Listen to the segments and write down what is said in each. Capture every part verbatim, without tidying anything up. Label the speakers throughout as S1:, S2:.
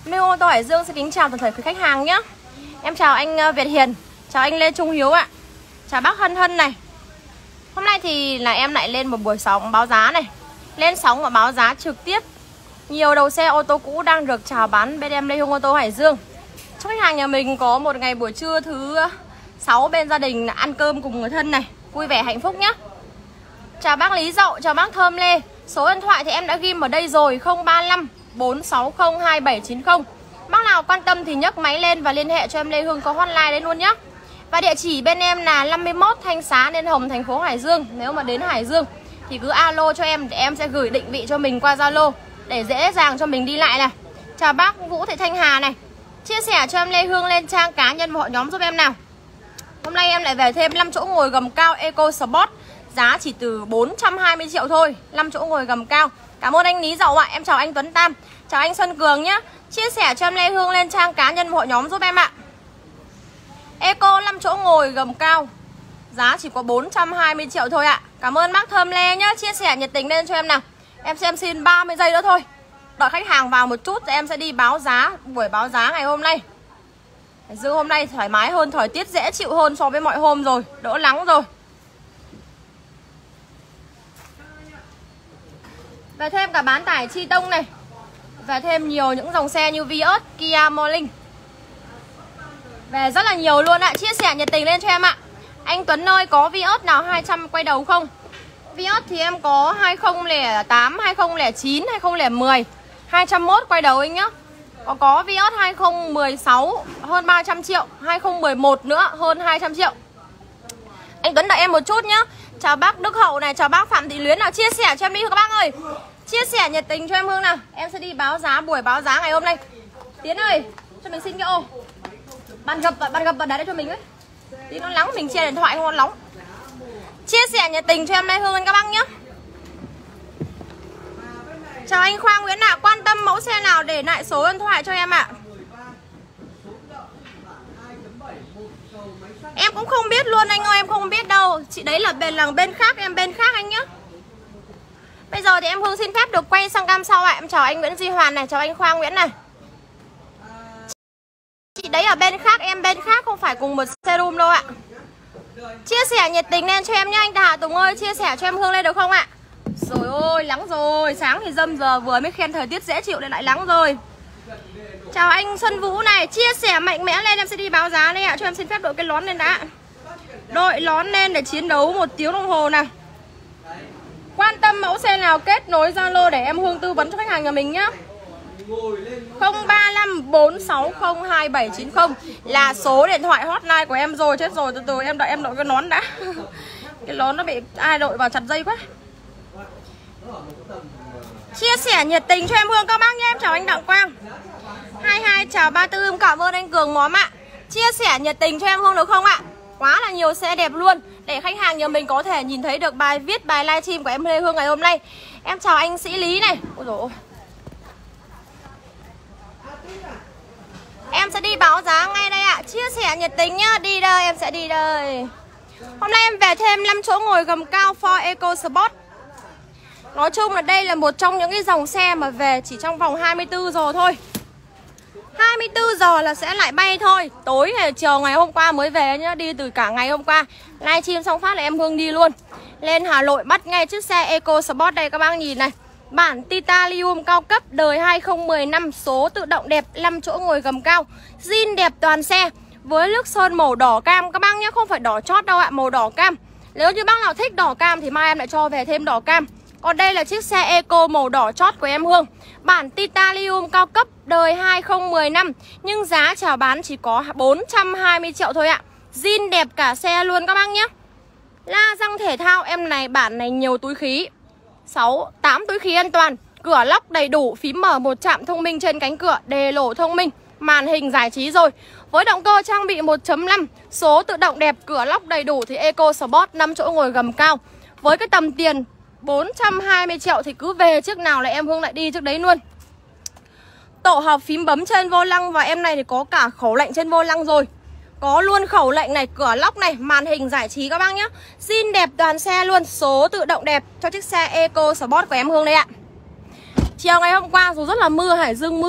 S1: Mê ô tô Hải Dương xin kính chào toàn thể quý khách hàng nhé. Em chào anh Việt Hiền, chào anh Lê Trung Hiếu ạ, chào bác Hân Hân này. Hôm nay thì là em lại lên một buổi sóng báo giá này. Lên sóng và báo giá trực tiếp nhiều đầu xe ô tô cũ đang được chào bán bên em Lê Hương Ô tô Hải Dương. Chúc khách hàng nhà mình có một ngày buổi trưa thứ sáu bên gia đình ăn cơm cùng người thân này, vui vẻ hạnh phúc nhé. Chào bác Lý Dậu, chào bác Thơm Lê. Số điện thoại thì em đã ghi ở đây rồi, không ba năm bốn sáu không hai bảy chín không. Bác nào quan tâm thì nhấc máy lên và liên hệ cho em Lê Hương, có hotline đấy luôn nhé. Và địa chỉ bên em là năm mươi mốt Thanh Xá Nên Hồng, thành phố Hải Dương. Nếu mà đến Hải Dương thì cứ alo cho em để em sẽ gửi định vị cho mình qua Zalo để dễ dàng cho mình đi lại này. Chào bác Vũ Thị Thanh Hà này. Chia sẻ cho em Lê Hương lên trang cá nhân và hội nhóm giúp em nào. Hôm nay em lại về thêm năm chỗ ngồi gầm cao Eco Sport, giá chỉ từ bốn trăm hai mươi triệu thôi, năm chỗ ngồi gầm cao. Cảm ơn anh Lý Dậu ạ. Em chào anh Tuấn Tam, chào anh Xuân Cường nhé. Chia sẻ cho em Lê Hương lên trang cá nhân và hội nhóm giúp em ạ. Eco năm chỗ ngồi gầm cao, giá chỉ có bốn trăm hai mươi triệu thôi ạ. Cảm ơn bác Thơm Lê nhé. Chia sẻ nhiệt tình lên cho em nào. Em xem xin ba mươi giây nữa thôi. Đợi khách hàng vào một chút thì em sẽ đi báo giá, buổi báo giá ngày hôm nay. Dương hôm nay thoải mái hơn, thời tiết dễ chịu hơn so với mọi hôm rồi, đỡ nắng rồi. Về thêm cả bán tải chi tông này. Về thêm nhiều những dòng xe như Vios, Kia Morning. Về rất là nhiều luôn ạ. Chia sẻ nhiệt tình lên cho em ạ. Anh Tuấn ơi, có Vios nào hai trăm quay đầu không? Vios thì em có hai không không tám, hai không không chín, hai không không một không, hai trăm mốt quay đầu anh nhá. Có có Vios hai không một sáu hơn ba trăm triệu, hai không một một nữa hơn hai trăm triệu. Anh Tuấn đợi em một chút nhá. Chào bác Đức Hậu này, chào bác Phạm Thị Luyến nào. Chia sẻ cho em đi các bác ơi. Chia sẻ nhiệt tình cho em Hương nào. Em sẽ đi báo giá, buổi báo giá ngày hôm nay. Tiến ơi, cho mình xin cái ô. Bàn gập, bàn gập vào đá đây cho mình ấy. Tí nó nóng, mình che điện thoại không nó nóng. Chia sẻ nhiệt tình cho em Lê Hương các bác nhé. Chào anh Khoa Nguyễn ạ. Quan tâm mẫu xe nào để lại số điện thoại cho em ạ. Em cũng không biết luôn anh ơi, em không biết đâu. Chị đấy là bên là bên khác, em bên khác anh nhé. Bây giờ thì em Hương xin phép được quay sang cam sau ạ. Em chào anh Nguyễn Duy Hoàn này, chào anh Khoa Nguyễn này. Chị đấy ở bên khác, em bên khác, không phải cùng một showroom đâu ạ. Chia sẻ nhiệt tình lên cho em nhé anh Hà Tùng ơi. Chia sẻ cho em Hương lên được không ạ? Rồi ôi, nắng rồi. Sáng thì dâm, giờ vừa mới khen thời tiết dễ chịu nên lại nắng rồi. Chào anh Xuân Vũ này. Chia sẻ mạnh mẽ lên, em sẽ đi báo giá đây ạ. Cho em xin phép đội cái nón lên đã. Đội nón lên để chiến đấu một tiếng đồng hồ nào. Quan tâm mẫu xe nào kết nối Zalo để em Hương tư vấn cho khách hàng nhà mình nhé. không ba năm bốn sáu không hai bảy chín không là số điện thoại hotline của em rồi. Chết rồi, từ từ em đợi em đội cái nón đã. Cái nón nó bị ai đội vào chặt dây quá. Chia sẻ nhiệt tình cho em Hương các bác nhé. Em chào anh Đặng Quang hai hai, chào ba tư, cảm ơn anh Cường Móm ạ. Chia sẻ nhiệt tình cho em Hương được không ạ? Quá là nhiều xe đẹp luôn để khách hàng nhà mình có thể nhìn thấy được bài viết, bài livestream của em Lê Hương ngày hôm nay. Em chào anh Sĩ Lý này. Ôi dồi ôi. Em sẽ đi báo giá ngay đây ạ. Chia sẻ nhiệt tình nhá. Đi đây, em sẽ đi đây. Hôm nay em về thêm năm chỗ ngồi gầm cao Ford Eco Sport. Nói chung là đây là một trong những cái dòng xe mà về chỉ trong vòng hai mươi tư giờ thôi. hai mươi tư giờ là sẽ lại bay thôi. Tối hay chiều ngày hôm qua mới về nhá. Đi từ cả ngày hôm qua. Livestream xong phát là em Hương đi luôn. Lên Hà Nội bắt ngay chiếc xe Eco Sport đây các bác nhìn này. Bản titanium cao cấp đời hai không một năm, số tự động đẹp, năm chỗ ngồi gầm cao. Zin đẹp toàn xe. Với nước sơn màu đỏ cam các bác nhé, không phải đỏ chót đâu ạ, màu đỏ cam. Nếu như bác nào thích đỏ cam thì mai em lại cho về thêm đỏ cam. Còn đây là chiếc xe Eco màu đỏ chót của em Hương. Bản titanium cao cấp đời hai không một năm, nhưng giá chào bán chỉ có bốn trăm hai mươi triệu thôi ạ. Zin đẹp cả xe luôn các bác nhé. La răng thể thao, em này bản này nhiều túi khí, sáu, tám túi khí an toàn. Cửa lóc đầy đủ, phím mở một chạm thông minh trên cánh cửa, đề lỗ thông minh, màn hình giải trí rồi. Với động cơ trang bị một chấm năm, số tự động đẹp, cửa lóc đầy đủ thì Eco Sport năm chỗ ngồi gầm cao. Với cái tầm tiền bốn trăm hai mươi triệu thì cứ về chiếc nào là em Hương lại đi chiếc đấy luôn. Tổ hợp phím bấm trên vô lăng, và em này thì có cả khẩu lệnh trên vô lăng rồi. Có luôn khẩu lệnh này, cửa lóc này, màn hình giải trí các bác nhé. Zin đẹp toàn xe luôn, số tự động đẹp cho chiếc xe Eco Sport của em Hương đây ạ. Chiều ngày hôm qua dù rất là mưa, Hải Dương mưa,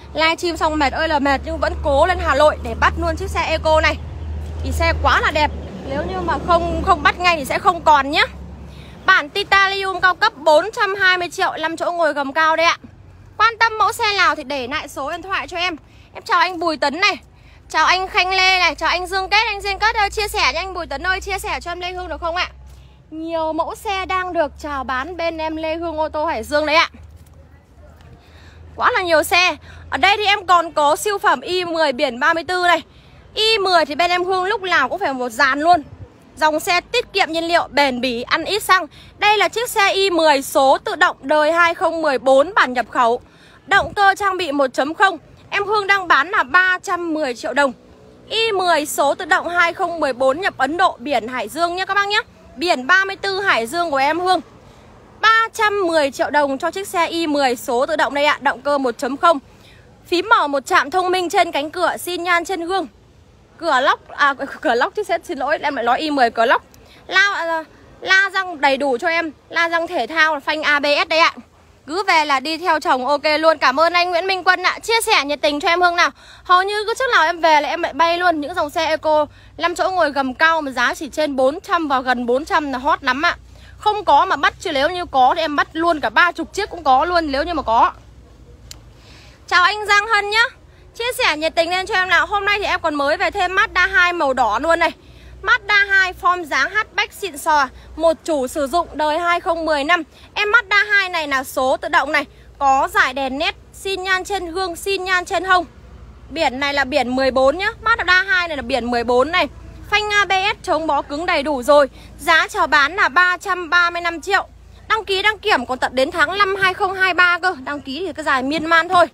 S1: Livestream xong mệt ơi là mệt nhưng vẫn cố lên Hà Nội để bắt luôn chiếc xe Eco này. Thì xe quá là đẹp. Nếu như mà không không bắt ngay thì sẽ không còn nhé. Bản Titanium cao cấp bốn trăm hai mươi triệu, năm chỗ ngồi gầm cao đây ạ. Quan tâm mẫu xe nào thì để lại số điện thoại cho em. Em chào anh Bùi Tấn này, chào anh Khanh Lê này, chào anh Dương Kết, anh Dương Kết ơi, chia sẻ cho anh Bùi Tấn ơi, chia sẻ cho em Lê Hương được không ạ? Nhiều mẫu xe đang được chào bán bên em Lê Hương ô tô Hải Dương đấy ạ. Quá là nhiều xe. Ở đây thì em còn có siêu phẩm i mười biển ba mươi tư này. i mười thì bên em Hương lúc nào cũng phải một dàn luôn. Dòng xe tiết kiệm nhiên liệu, bền bỉ, ăn ít xăng. Đây là chiếc xe i mười số tự động đời hai không một bốn bản nhập khẩu. Động cơ trang bị một chấm không. Em Hương đang bán là ba trăm mười triệu đồng. i mười số tự động hai không một bốn nhập Ấn Độ, biển Hải Dương nhé các bác nhé. Biển ba mươi tư Hải Dương của em Hương. Ba trăm mười triệu đồng cho chiếc xe i mười số tự động đây ạ. Động cơ một chấm không. Phím mở một chạm thông minh trên cánh cửa, xi nhan trên gương. Cửa lóc, à cửa lóc chứ xin lỗi, em lại nói i mười cửa lóc. La, la răng đầy đủ cho em. La răng thể thao, phanh a bê ét đây ạ. Cứ về là đi theo chồng ok luôn. Cảm ơn anh Nguyễn Minh Quân ạ. Chia sẻ nhiệt tình cho em Hương nào. Hầu như cứ trước nào em về là em lại bay luôn. Những dòng xe Eco năm chỗ ngồi gầm cao mà giá chỉ trên bốn trăm và gần bốn trăm là hot lắm ạ. Không có mà bắt, chứ nếu như có thì em bắt luôn cả ba mươi chiếc cũng có luôn nếu như mà có. Chào anh Giang Hân nhá. Chia sẻ nhiệt tình lên cho em nào. Hôm nay thì em còn mới về thêm Mazda hai màu đỏ luôn này. Mazda hai form dáng hatchback xịn sò, một chủ sử dụng đời hai không một năm. Em Mazda hai này là số tự động này, có dải đèn nét, xi nhan trên gương, xi nhan trên hông. Biển này là biển mười bốn nhá. Mazda hai này là biển mười bốn này. Phanh a bê ét chống bó cứng đầy đủ rồi. Giá chào bán là ba trăm ba mươi lăm triệu. Đăng ký đăng kiểm còn tận đến tháng năm hai không hai ba cơ. Đăng ký thì cái dài miên man thôi.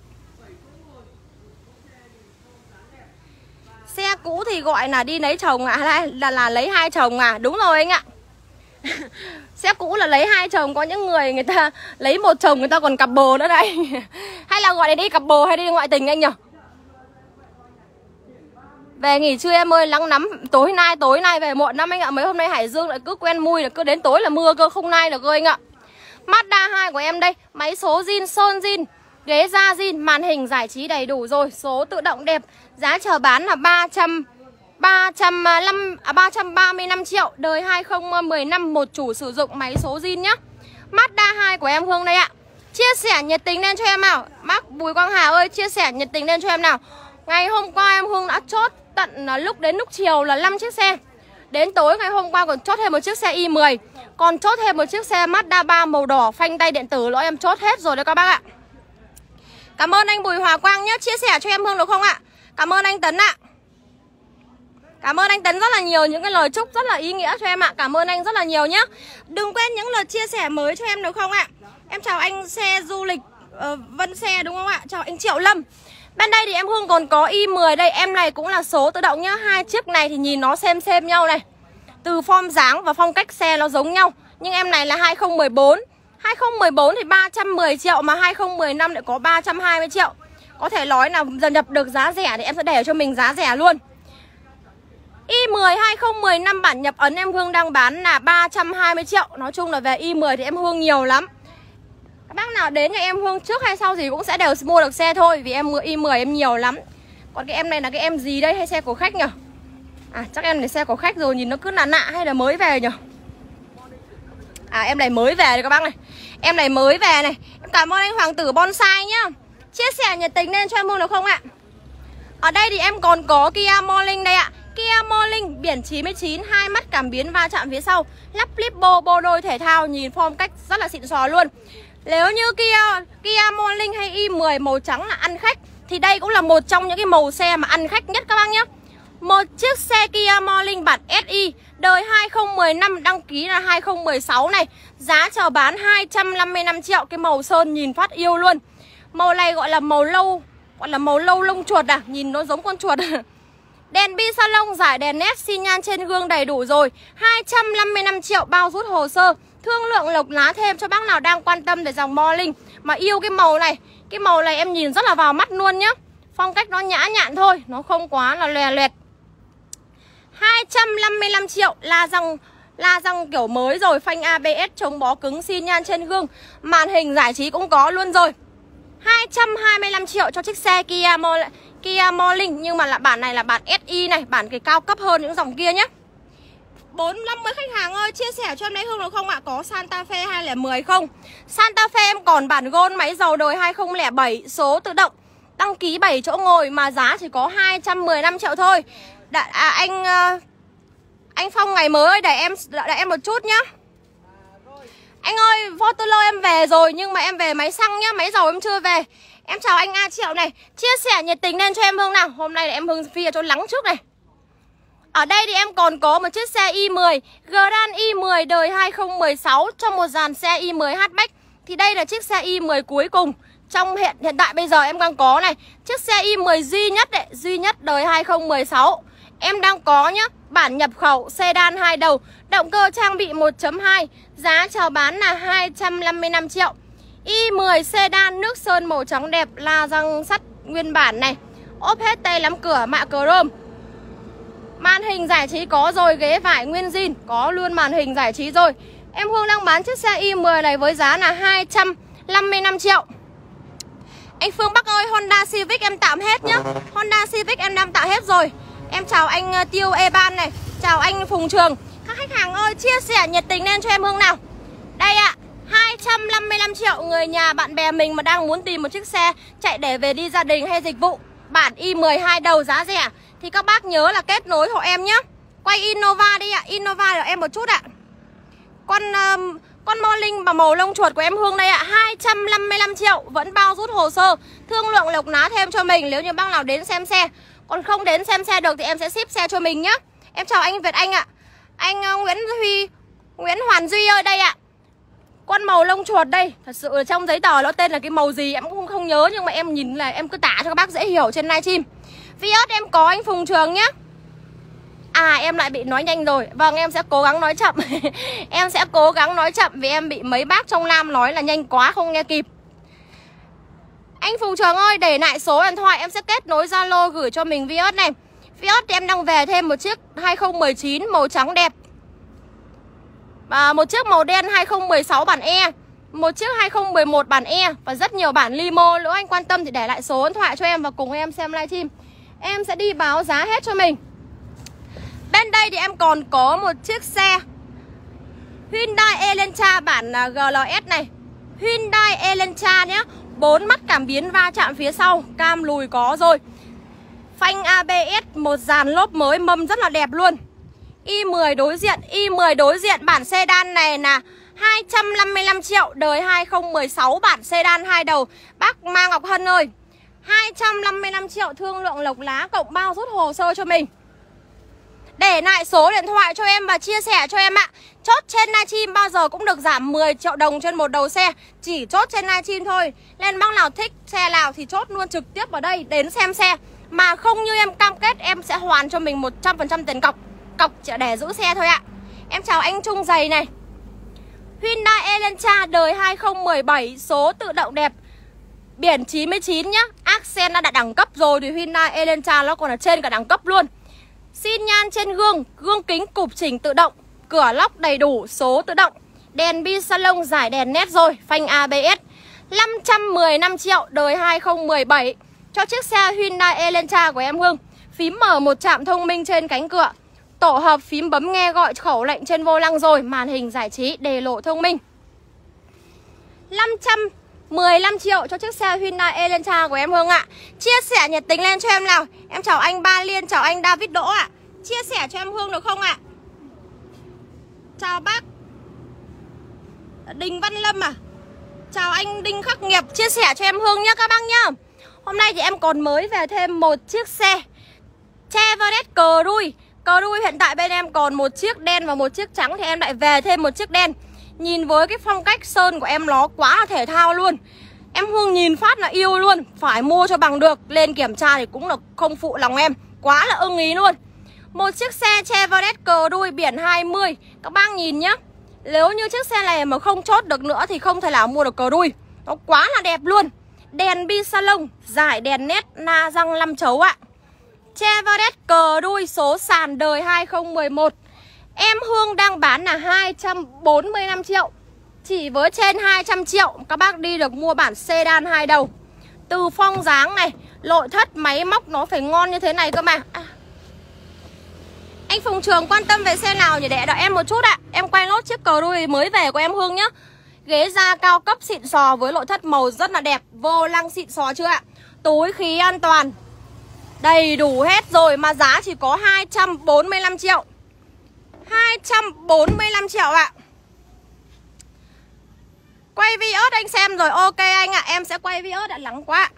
S1: Xe cũ thì gọi là đi lấy chồng à, là, là, là lấy hai chồng à. Đúng rồi anh ạ. Xe cũ là lấy hai chồng. Có những người người ta lấy một chồng người ta còn cặp bồ nữa đây. Hay là gọi là đi cặp bồ hay đi ngoại tình anh nhỉ? Về nghỉ trưa em ơi, nắng lắm. Tối nay tối nay về muộn lắm anh ạ. Mấy hôm nay Hải Dương lại cứ quen mùi là cứ đến tối là mưa cơ, không nay được cơ anh ạ. Mazda hai của em đây, máy số zin, sơn zin, ghế da zin, màn hình giải trí đầy đủ rồi, số tự động đẹp. Giá chào bán là ba trăm ba trăm lăm à, ba trăm ba mươi lăm triệu, đời hai không một năm, một chủ sử dụng, máy số zin nhá. Mazda hai của em Hương đây ạ. Chia sẻ nhiệt tình lên cho em nào. Bác Bùi Quang Hà ơi, chia sẻ nhiệt tình lên cho em nào. Ngày hôm qua em Hương đã chốt tận lúc đến lúc chiều là năm chiếc xe. Đến tối ngày hôm qua còn chốt thêm một chiếc xe i mười, còn chốt thêm một chiếc xe Mazda ba màu đỏ phanh tay điện tử nữa, em chốt hết rồi đấy các bác ạ. Cảm ơn anh Bùi Hòa Quang nhé, chia sẻ cho em Hương được không ạ? Cảm ơn anh Tấn ạ. Cảm ơn anh Tấn rất là nhiều, những cái lời chúc rất là ý nghĩa cho em ạ. Cảm ơn anh rất là nhiều nhé. Đừng quên những lời chia sẻ mới cho em được không ạ? Em chào anh xe du lịch uh, Vân Xe đúng không ạ? Chào anh Triệu Lâm. Bên đây thì em Hương còn có i mười đây. Em này cũng là số tự động nhá. Hai chiếc này thì nhìn nó xem xem nhau này. Từ form dáng và phong cách xe nó giống nhau. Nhưng em này là hai không một bốn. hai không một bốn thì ba trăm mười triệu, mà hai không một năm lại có ba trăm hai mươi triệu. Có thể nói là dần nhập được giá rẻ thì em sẽ để cho mình giá rẻ luôn. i mười hai không một năm bản nhập Ấn em Hương đang bán là ba trăm hai mươi triệu. Nói chung là về i mười thì em Hương nhiều lắm. Các bác nào đến nhà em Hương trước hay sau gì cũng sẽ đều mua được xe thôi. Vì em i mười em nhiều lắm. Còn cái em này là cái em gì đây, hay xe của khách nhỉ? À chắc em này xe của khách rồi, nhìn nó cứ lạ lạ, hay là mới về nhỉ? À em này mới về đây các bác này. Em này mới về này. Em cảm ơn anh Hoàng tử Bonsai nhá. Chia sẻ nhiệt tình lên cho em Hương được không ạ? Ở đây thì em còn có Kia Morning đây ạ. Kia Morning biển chín mươi chín, hai mắt cảm biến va chạm phía sau, lắp clip bô bô đôi thể thao, nhìn form cách rất là xịn sò luôn. Nếu như Kia Kia Morning hay i mười màu trắng là ăn khách thì đây cũng là một trong những cái màu xe mà ăn khách nhất các bác nhé. Một chiếc xe Kia Morning bản ét i đời hai không một năm, đăng ký là hai không một sáu này. Giá chào bán hai trăm năm mươi lăm triệu. Cái màu sơn nhìn phát yêu luôn. Màu này gọi là màu lâu, gọi là màu lâu lông chuột à, nhìn nó giống con chuột. Đèn bi salon, giải đèn nét, xi nhan trên gương đầy đủ rồi. Hai trăm năm mươi lăm triệu bao rút hồ sơ. Thương lượng lộc lá thêm cho bác nào đang quan tâm về dòng Morning mà yêu cái màu này. Cái màu này em nhìn rất là vào mắt luôn nhá. Phong cách nó nhã nhặn thôi, nó không quá là lòe loẹt. Hai trăm năm mươi lăm triệu. La răng La răng kiểu mới rồi, phanh a bê ét chống bó cứng, xi nhan trên gương, màn hình giải trí cũng có luôn rồi. hai trăm hai mươi lăm triệu cho chiếc xe Kia Mo Kia Morning. Nhưng mà là bản này là bản ét i này, bản cái cao cấp hơn những dòng kia nhé. Bốn năm mươi khách hàng ơi, chia sẻ cho em lấy Hương được không ạ? Có Santa Fe hai không một không? Santa Fe em còn bản Gold máy dầu đời hai không không bảy, số tự động, đăng ký bảy chỗ ngồi mà giá chỉ có hai trăm mười lăm triệu thôi. Đã, à, anh uh, anh Phong ngày mới ơi, để em đợi em một chút nhá. Anh ơi, Fortuner em về rồi nhưng mà em về máy xăng nhá, máy dầu em chưa về. Em chào anh A Triệu này, chia sẻ nhiệt tình lên cho em Hương nào. Hôm nay là em Hương phi ở chỗ nắng trước này. Ở đây thì em còn có một chiếc xe i mười Grand i mười đời hai không một sáu trong một dàn xe i mười hatchback. Thì đây là chiếc xe i mười cuối cùng trong hiện hiện tại bây giờ em đang có này. Chiếc xe i mười duy nhất đấy, duy nhất đời hai không một sáu. Em đang có nhá, bản nhập khẩu sedan hai đầu, động cơ trang bị một chấm hai, giá chào bán là hai trăm năm mươi lăm triệu. i mười sedan nước sơn màu trắng đẹp, la răng sắt nguyên bản này. Ốp hết tay nắm cửa mạ chrome. Màn hình giải trí có rồi, ghế vải nguyên zin, có luôn màn hình giải trí rồi. Em Hương đang bán chiếc xe i mười này với giá là hai trăm năm mươi lăm triệu. Anh Phương Bắc ơi, Honda Civic em tạm hết nhá. Honda Civic em đang tạm hết rồi. Em chào anh Tiêu Eban này, chào anh Phùng Trường. Các khách hàng ơi, chia sẻ nhiệt tình lên cho em Hương nào. Đây ạ, à, hai trăm năm mươi lăm triệu. Người nhà bạn bè mình mà đang muốn tìm một chiếc xe chạy để về đi gia đình hay dịch vụ, bản i mười hai đầu giá rẻ, thì các bác nhớ là kết nối hộ em nhé. Quay Innova đi ạ, à. Innova cho em một chút ạ. À. Con uh, con Morning bằng màu lông chuột của em Hương đây ạ, à. hai trăm năm mươi lăm triệu, vẫn bao rút hồ sơ, thương lượng lộc ná thêm cho mình nếu như bác nào đến xem xe. Còn không đến xem xe được thì em sẽ ship xe cho mình nhé. Em chào anh Việt Anh ạ. À. Anh uh, Nguyễn Huy, Nguyễn Hoàn Duy ơi đây ạ. À. Con màu lông chuột đây, thật sự là trong giấy tờ nó tên là cái màu gì em cũng không nhớ, nhưng mà em nhìn là em cứ tả cho các bác dễ hiểu trên livestream. Vios em có anh Phùng Trường nhé. À em lại bị nói nhanh rồi. Vâng, em sẽ cố gắng nói chậm. Em sẽ cố gắng nói chậm vì em bị mấy bác trong Nam nói là nhanh quá không nghe kịp. Anh Phùng Trường ơi, để lại số điện thoại em sẽ kết nối Zalo gửi cho mình Vios này. Vios thì em đang về thêm một chiếc hai không một chín màu trắng đẹp, và một chiếc màu đen hai không một sáu bản E, một chiếc hai không một một bản E và rất nhiều bản limo. Nếu anh quan tâm thì để lại số điện thoại cho em và cùng em xem livestream. Em sẽ đi báo giá hết cho mình. Bên đây thì em còn có một chiếc xe Hyundai Elantra bản giê lờ ét này. Hyundai Elantra nhé, bốn mắt cảm biến va chạm phía sau, cam lùi có rồi, phanh a bê ét, một dàn lốp mới mâm rất là đẹp luôn. i mười đối diện, i mười đối diện bản sedan này là hai trăm năm mươi lăm triệu, đời hai không một sáu, bản sedan hai đầu. Bác Ma Ngọc Hân ơi, hai trăm năm mươi lăm triệu, thương lượng lộc lá cộng bao rút hồ sơ cho mình. Để lại số điện thoại cho em và chia sẻ cho em ạ. Chốt trên livestream bao giờ cũng được giảm mười triệu đồng trên một đầu xe. Chỉ chốt trên livestream thôi. Nên bác nào thích xe nào thì chốt luôn trực tiếp ở đây đến xem xe. Mà không như em cam kết em sẽ hoàn cho mình một trăm phần trăm tiền cọc. Cọc chỉ để giữ xe thôi ạ. Em chào anh Trung Giày này. Hyundai Elantra đời hai không một bảy, số tự động đẹp, biển chín mươi chín nhá. Accent đã đạt đẳng cấp rồi thì Hyundai Elantra nó còn ở trên cả đẳng cấp luôn. Xin nhan trên gương, gương kính cụp chỉnh tự động, cửa lóc đầy đủ, số tự động, đèn bi salon giải đèn nét rồi, phanh a bê ét. Năm trăm mười lăm triệu, đời hai không một bảy cho chiếc xe Hyundai Elantra của em Hương. Phím mở một trạm thông minh trên cánh cửa, tổ hợp phím bấm nghe gọi khẩu lệnh trên vô lăng rồi, màn hình giải trí, đề lộ thông minh. Năm trăm mười lăm triệu cho chiếc xe Hyundai Elantra của em Hương ạ. Chia sẻ nhiệt tình lên cho em nào. Em chào anh Ba Liên, chào anh David Đỗ ạ. Chia sẻ cho em Hương được không ạ? Chào bác Đình Văn Lâm à. Chào anh Đinh Khắc Nghiệp, chia sẻ cho em Hương nhé các bác nhá. Hôm nay thì em còn mới về thêm một chiếc xe Chevrolet Cruze. Cruze hiện tại bên em còn một chiếc đen và một chiếc trắng, thì em lại về thêm một chiếc đen. Nhìn với cái phong cách sơn của em nó quá là thể thao luôn. Em Hương nhìn phát là yêu luôn. Phải mua cho bằng được. Lên kiểm tra thì cũng là không phụ lòng em. Quá là ưng ý luôn. Một chiếc xe Chevrolet Cruze biển hai mươi. Các bác nhìn nhá. Nếu như chiếc xe này mà không chốt được nữa thì không thể nào mua được Cruze. Nó quá là đẹp luôn. Đèn bi salon, giải đèn nét, na răng năm chấu ạ. Chevrolet Cruze số sàn đời hai không một một. Em Hương đang bán là hai trăm bốn mươi lăm triệu. Chỉ với trên hai trăm triệu các bác đi được mua bản sedan hai đầu. Từ phong dáng này, nội thất máy móc nó phải ngon như thế này cơ mà. À. Anh Phùng Trường quan tâm về xe nào nhỉ? Để đợi em một chút ạ. À. Em quay nốt chiếc cờ đuôi mới về của em Hương nhá. Ghế da cao cấp xịn sò với nội thất màu rất là đẹp. Vô lăng xịn sò chưa ạ? Túi khí an toàn đầy đủ hết rồi mà giá chỉ có hai trăm bốn mươi lăm triệu. hai trăm bốn mươi lăm triệu ạ. Quay Vios anh xem rồi. Ok anh ạ, à. Em sẽ quay Vios đã lắng quá.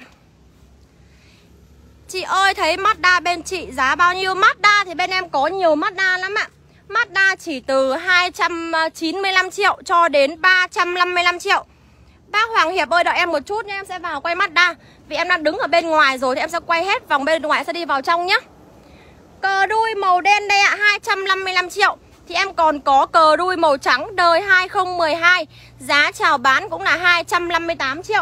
S1: Chị ơi thấy Mazda bên chị giá bao nhiêu? Mazda thì bên em có nhiều Mazda lắm ạ. Mazda chỉ từ hai trăm chín mươi lăm triệu cho đến ba trăm năm mươi lăm triệu. Bác Hoàng Hiệp ơi đợi em một chút nhé, em sẽ vào quay Mazda. Vì em đang đứng ở bên ngoài rồi thì em sẽ quay hết vòng bên ngoài, sẽ đi vào trong nhé. Cờ đuôi màu đen đây ạ, hai trăm năm mươi lăm triệu. Thì em còn có cờ đuôi màu trắng đời hai không một hai. Giá chào bán cũng là hai trăm năm mươi tám triệu.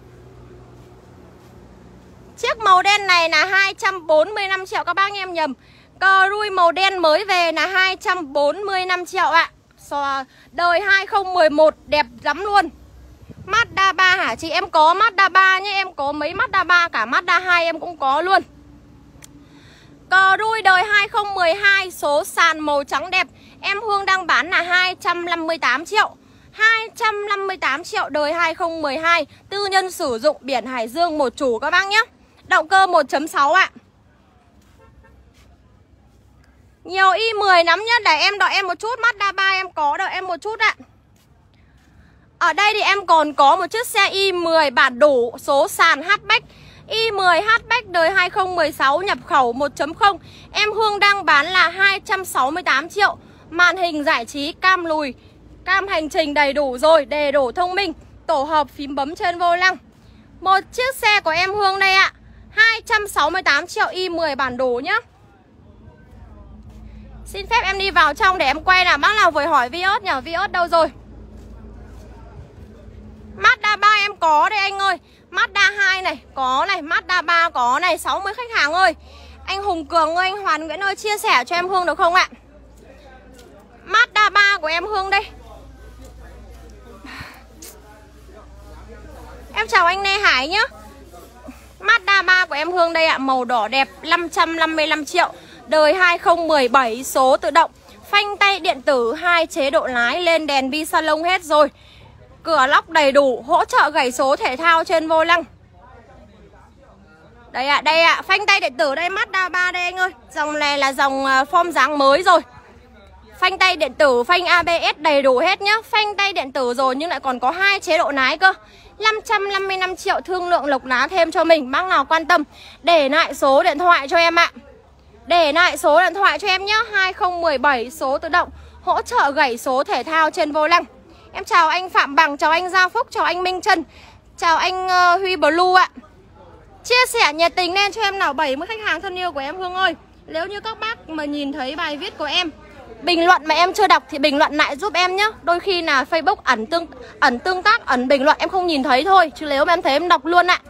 S1: Chiếc màu đen này là hai trăm bốn mươi lăm triệu các bác, em nhầm. Cờ đuôi màu đen mới về là hai trăm bốn mươi lăm triệu ạ. Đời hai không một một đẹp lắm luôn. Mazda ba hả chị? Em có Mazda ba nhé, em có mấy Mazda ba, cả Mazda hai em cũng có luôn. Cờ đuôi đời hai không một hai, số sàn màu trắng đẹp. Em Hương đang bán là hai trăm năm mươi tám triệu. hai trăm năm mươi tám triệu đời hai không một hai. Tư nhân sử dụng, biển Hải Dương, một chủ các bác nhé. Động cơ một chấm sáu ạ. Nhiều i mười lắm nhá. Để em đợi em một chút. Mazda ba em có, đợi em một chút ạ. Ở đây thì em còn có một chiếc xe i mười bản đủ, số sàn hatchback. i mười hatchback đời hai không một sáu, nhập khẩu một chấm không. Em Hương đang bán là hai trăm sáu mươi tám triệu. Màn hình giải trí, cam lùi, cam hành trình đầy đủ rồi, đề đổ thông minh, tổ hợp phím bấm trên vô lăng. Một chiếc xe của em Hương đây ạ, hai trăm sáu mươi tám triệu, i mười bản đủ nhá. Xin phép em đi vào trong để em quay nào. Bác nào vừa hỏi Vios nhỉ? Vios đâu rồi? Mazda ba em có đây anh ơi. Mazda hai này có này, Mazda ba có này, sáu mươi khách hàng ơi. Anh Hùng Cường ơi, anh Hoàn Nguyễn ơi, chia sẻ cho em Hương được không ạ? Mazda ba của em Hương đây. Em chào anh Lê Hải nhá. Mazda ba của em Hương đây ạ, màu đỏ đẹp, năm trăm năm mươi lăm triệu. Đời hai không một bảy, số tự động, phanh tay điện tử, hai chế độ lái, lên đèn bi salon hết rồi. Cửa lóc đầy đủ, hỗ trợ gảy số thể thao trên vô lăng. Đây ạ, à, đây ạ, à, phanh tay điện tử đây, Mazda ba đây anh ơi. Dòng này là dòng form dáng mới rồi. Phanh tay điện tử, phanh a bê ét đầy đủ hết nhá. Phanh tay điện tử rồi nhưng lại còn có hai chế độ lái cơ. Năm trăm năm mươi lăm triệu, thương lượng lộc lá thêm cho mình. Bác nào quan tâm để lại số điện thoại cho em ạ. Để lại số điện thoại cho em nhá. hai không một bảy, số tự động, hỗ trợ gảy số thể thao trên vô lăng. Em chào anh Phạm Bằng, chào anh Gia Phúc, chào anh Minh Trân, chào anh uh, Huy Blue ạ. Chia sẻ nhiệt tình lên cho em nào, bảy mươi khách hàng thân yêu của em Hương ơi. Nếu như các bác mà nhìn thấy bài viết của em, bình luận mà em chưa đọc thì bình luận lại giúp em nhé. Đôi khi là Facebook ẩn tương ẩn tương tác, ẩn bình luận em không nhìn thấy thôi, chứ nếu mà em thấy em đọc luôn ạ.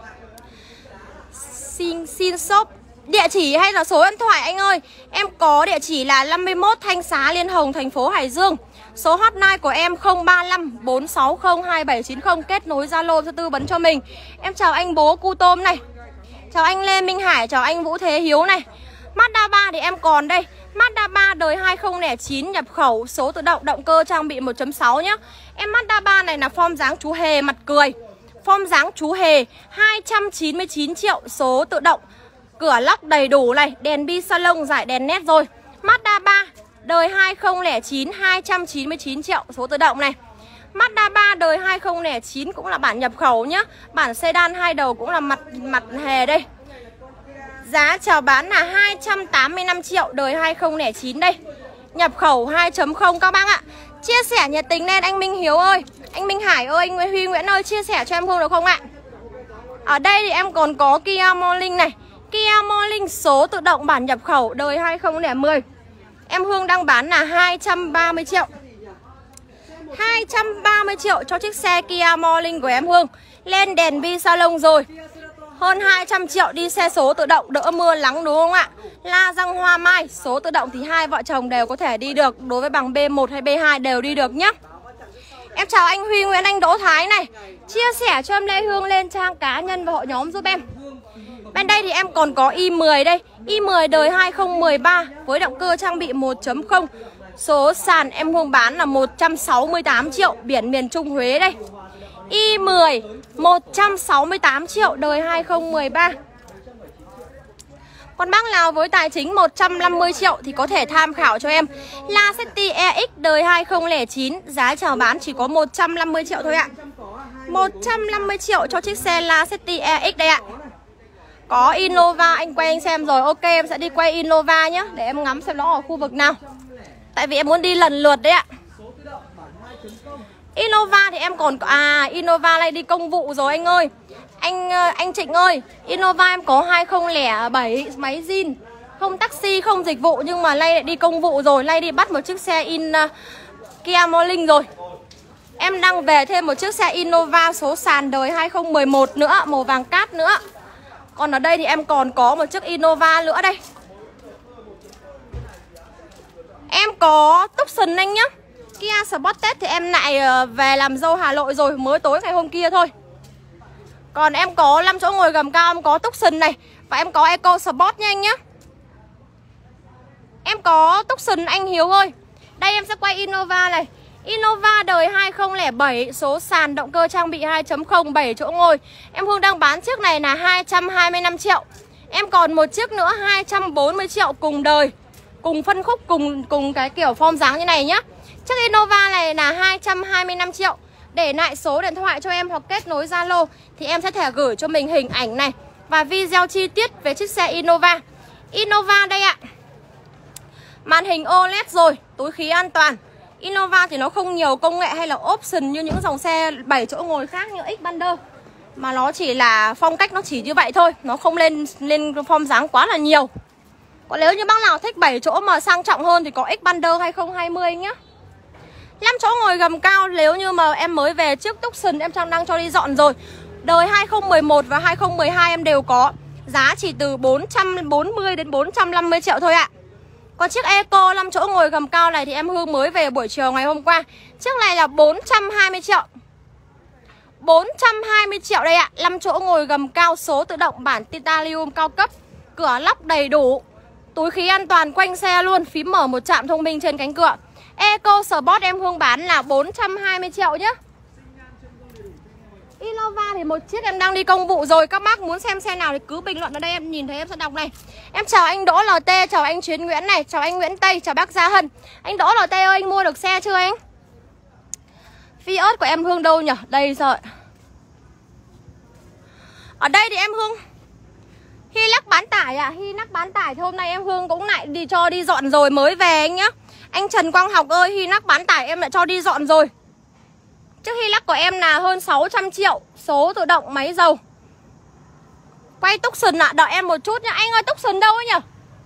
S1: Xin xin shop địa chỉ hay là số điện thoại anh ơi. Em có địa chỉ là năm mươi mốt Thanh Xá, Liên Hồng, thành phố Hải Dương. Số hotline của em không ba lăm bốn sáu không hai bảy chín không, kết nối Zalo cho tư vấn cho mình. Em chào anh bố Cu Tôm này, chào anh Lê Minh Hải, chào anh Vũ Thế Hiếu này. Mazda ba thì em còn đây, Mazda ba đời hai không không chín, nhập khẩu, số tự động, động cơ trang bị một chấm sáu nhá. Em Mazda ba này là form dáng chú hề mặt cười. Form dáng chú hề, hai trăm chín mươi chín triệu, số tự động, cửa lóc đầy đủ này, đèn bi salon, giải đèn nét rồi. Mazda ba đời hai không không chín, hai trăm chín mươi chín triệu, số tự động này. Mazda ba đời hai không không chín cũng là bản nhập khẩu nhá. Bản sedan hai đầu cũng là mặt mặt hề đây. Giá chào bán là hai trăm tám mươi lăm triệu, đời hai không không chín đây. Nhập khẩu hai chấm không các bác ạ. Chia sẻ nhiệt tình lên anh Minh Hiếu ơi, anh Minh Hải ơi, anh Nguyễn Huy Nguyễn ơi, chia sẻ cho em Hương được không ạ? Ở đây thì em còn có Kia Morning này, Kia Morning số tự động bản nhập khẩu, đời hai không không không. Em Hương đang bán là hai trăm ba mươi triệu. hai trăm ba mươi triệu cho chiếc xe Kia Morning của em Hương. Lên đèn bi salon rồi. Hơn hai trăm triệu đi xe số tự động, đỡ mưa nắng đúng không ạ? La răng hoa mai, số tự động thì hai vợ chồng đều có thể đi được. Đối với bằng B một hay B hai đều đi được nhá. Em chào anh Huy Nguyễn, anh Đỗ Thái này. Chia sẻ cho em Lê Hương lên trang cá nhân và hội nhóm giúp em. Bên đây thì em còn có i mười đây. i mười đời hai không một ba với động cơ trang bị một chấm không. Số sàn em Hương bán là một trăm sáu mươi tám triệu, biển miền Trung Huế đây. i mười một trăm sáu mươi tám triệu, đời hai không một ba. Còn bác nào với tài chính một trăm năm mươi triệu thì có thể tham khảo cho em Lacetti e ích đời hai không không chín. Giá chào bán chỉ có một trăm năm mươi triệu thôi ạ. một trăm năm mươi triệu cho chiếc xe Lacetti e ích đây ạ. Có Innova, anh quay anh xem rồi. Ok, em sẽ đi quay Innova nhé, để em ngắm xem nó ở khu vực nào. Tại vì em muốn đi lần lượt đấy ạ. Innova thì em còn... À, Innova này đi công vụ rồi anh ơi. Anh anh Trịnh ơi, Innova em có hai không không bảy máy zin, không taxi, không dịch vụ, nhưng mà nay lại đi công vụ rồi, nay đi bắt một chiếc xe in uh, Kia Morning rồi. Em đang về thêm một chiếc xe Innova số sàn đời hai không một một nữa, màu vàng cát nữa. Còn ở đây thì em còn có một chiếc Innova nữa đây. Em có Tucson anh nhá. Kia Sportage thì em lại về làm dâu Hà Nội rồi, mới tối ngày hôm kia thôi. Còn em có năm chỗ ngồi gầm cao, em có Tucson này. Và em có Eco Sport nha anh nhá. Em có Tucson anh Hiếu ơi. Đây em sẽ quay Innova này. Innova đời hai không không bảy, số sàn động cơ trang bị hai chấm không, bảy chỗ ngồi. Em Hương đang bán chiếc này là hai trăm hai mươi lăm triệu. Em còn một chiếc nữa hai trăm bốn mươi triệu cùng đời, cùng phân khúc, cùng cùng cái kiểu form dáng như này nhá. Chiếc Innova này là hai trăm hai mươi lăm triệu. Để lại số điện thoại cho em hoặc kết nối Zalo thì em sẽ thể gửi cho mình hình ảnh này và video chi tiết về chiếc xe Innova. Innova đây ạ. Màn hình ô led rồi, túi khí an toàn. Innova thì nó không nhiều công nghệ hay là option như những dòng xe bảy chỗ ngồi khác như Xpander, mà nó chỉ là phong cách, nó chỉ như vậy thôi, nó không lên lên form dáng quá là nhiều. Còn nếu như bác nào thích bảy chỗ mà sang trọng hơn thì có Xpander hai không hai không nhá. năm chỗ ngồi gầm cao, nếu như mà em mới về trước Tucson em đang cho đi dọn rồi. Đời hai không một một và hai không một hai em đều có. Giá chỉ từ bốn trăm bốn mươi đến bốn trăm năm mươi triệu thôi ạ. Còn chiếc Eco năm chỗ ngồi gầm cao này thì em Hương mới về buổi chiều ngày hôm qua. Chiếc này là bốn trăm hai mươi triệu. bốn trăm hai mươi triệu đây ạ. năm chỗ ngồi gầm cao, số tự động, bản titanium cao cấp, cửa lóc đầy đủ, túi khí an toàn quanh xe luôn, phím mở một chạm thông minh trên cánh cửa. Eco Sport em Hương bán là bốn trăm hai mươi triệu nhá. Innova thì một chiếc em đang đi công vụ rồi. Các bác muốn xem xe nào thì cứ bình luận ở đây, em nhìn thấy em sẽ đọc này. Em chào anh Đỗ lờ tê, chào anh Chuyến Nguyễn này, chào anh Nguyễn Tây, chào bác Gia Hân. Anh Đỗ lờ tê ơi, anh mua được xe chưa anh? Fiat của em Hương đâu nhỉ? Đây rồi. Ở đây thì em Hương Hilux bán tải à? Hilux bán tải thì hôm nay em Hương cũng lại đi cho đi dọn rồi, mới về anh nhá. Anh Trần Quang Học ơi, Hilux bán tải em lại cho đi dọn rồi. Chiếc Hilux của em là hơn sáu trăm triệu, số tự động, máy dầu. Quay Tucson ạ, à, đợi em một chút nhá. Anh ơi, Tucson đâu ấy nhỉ?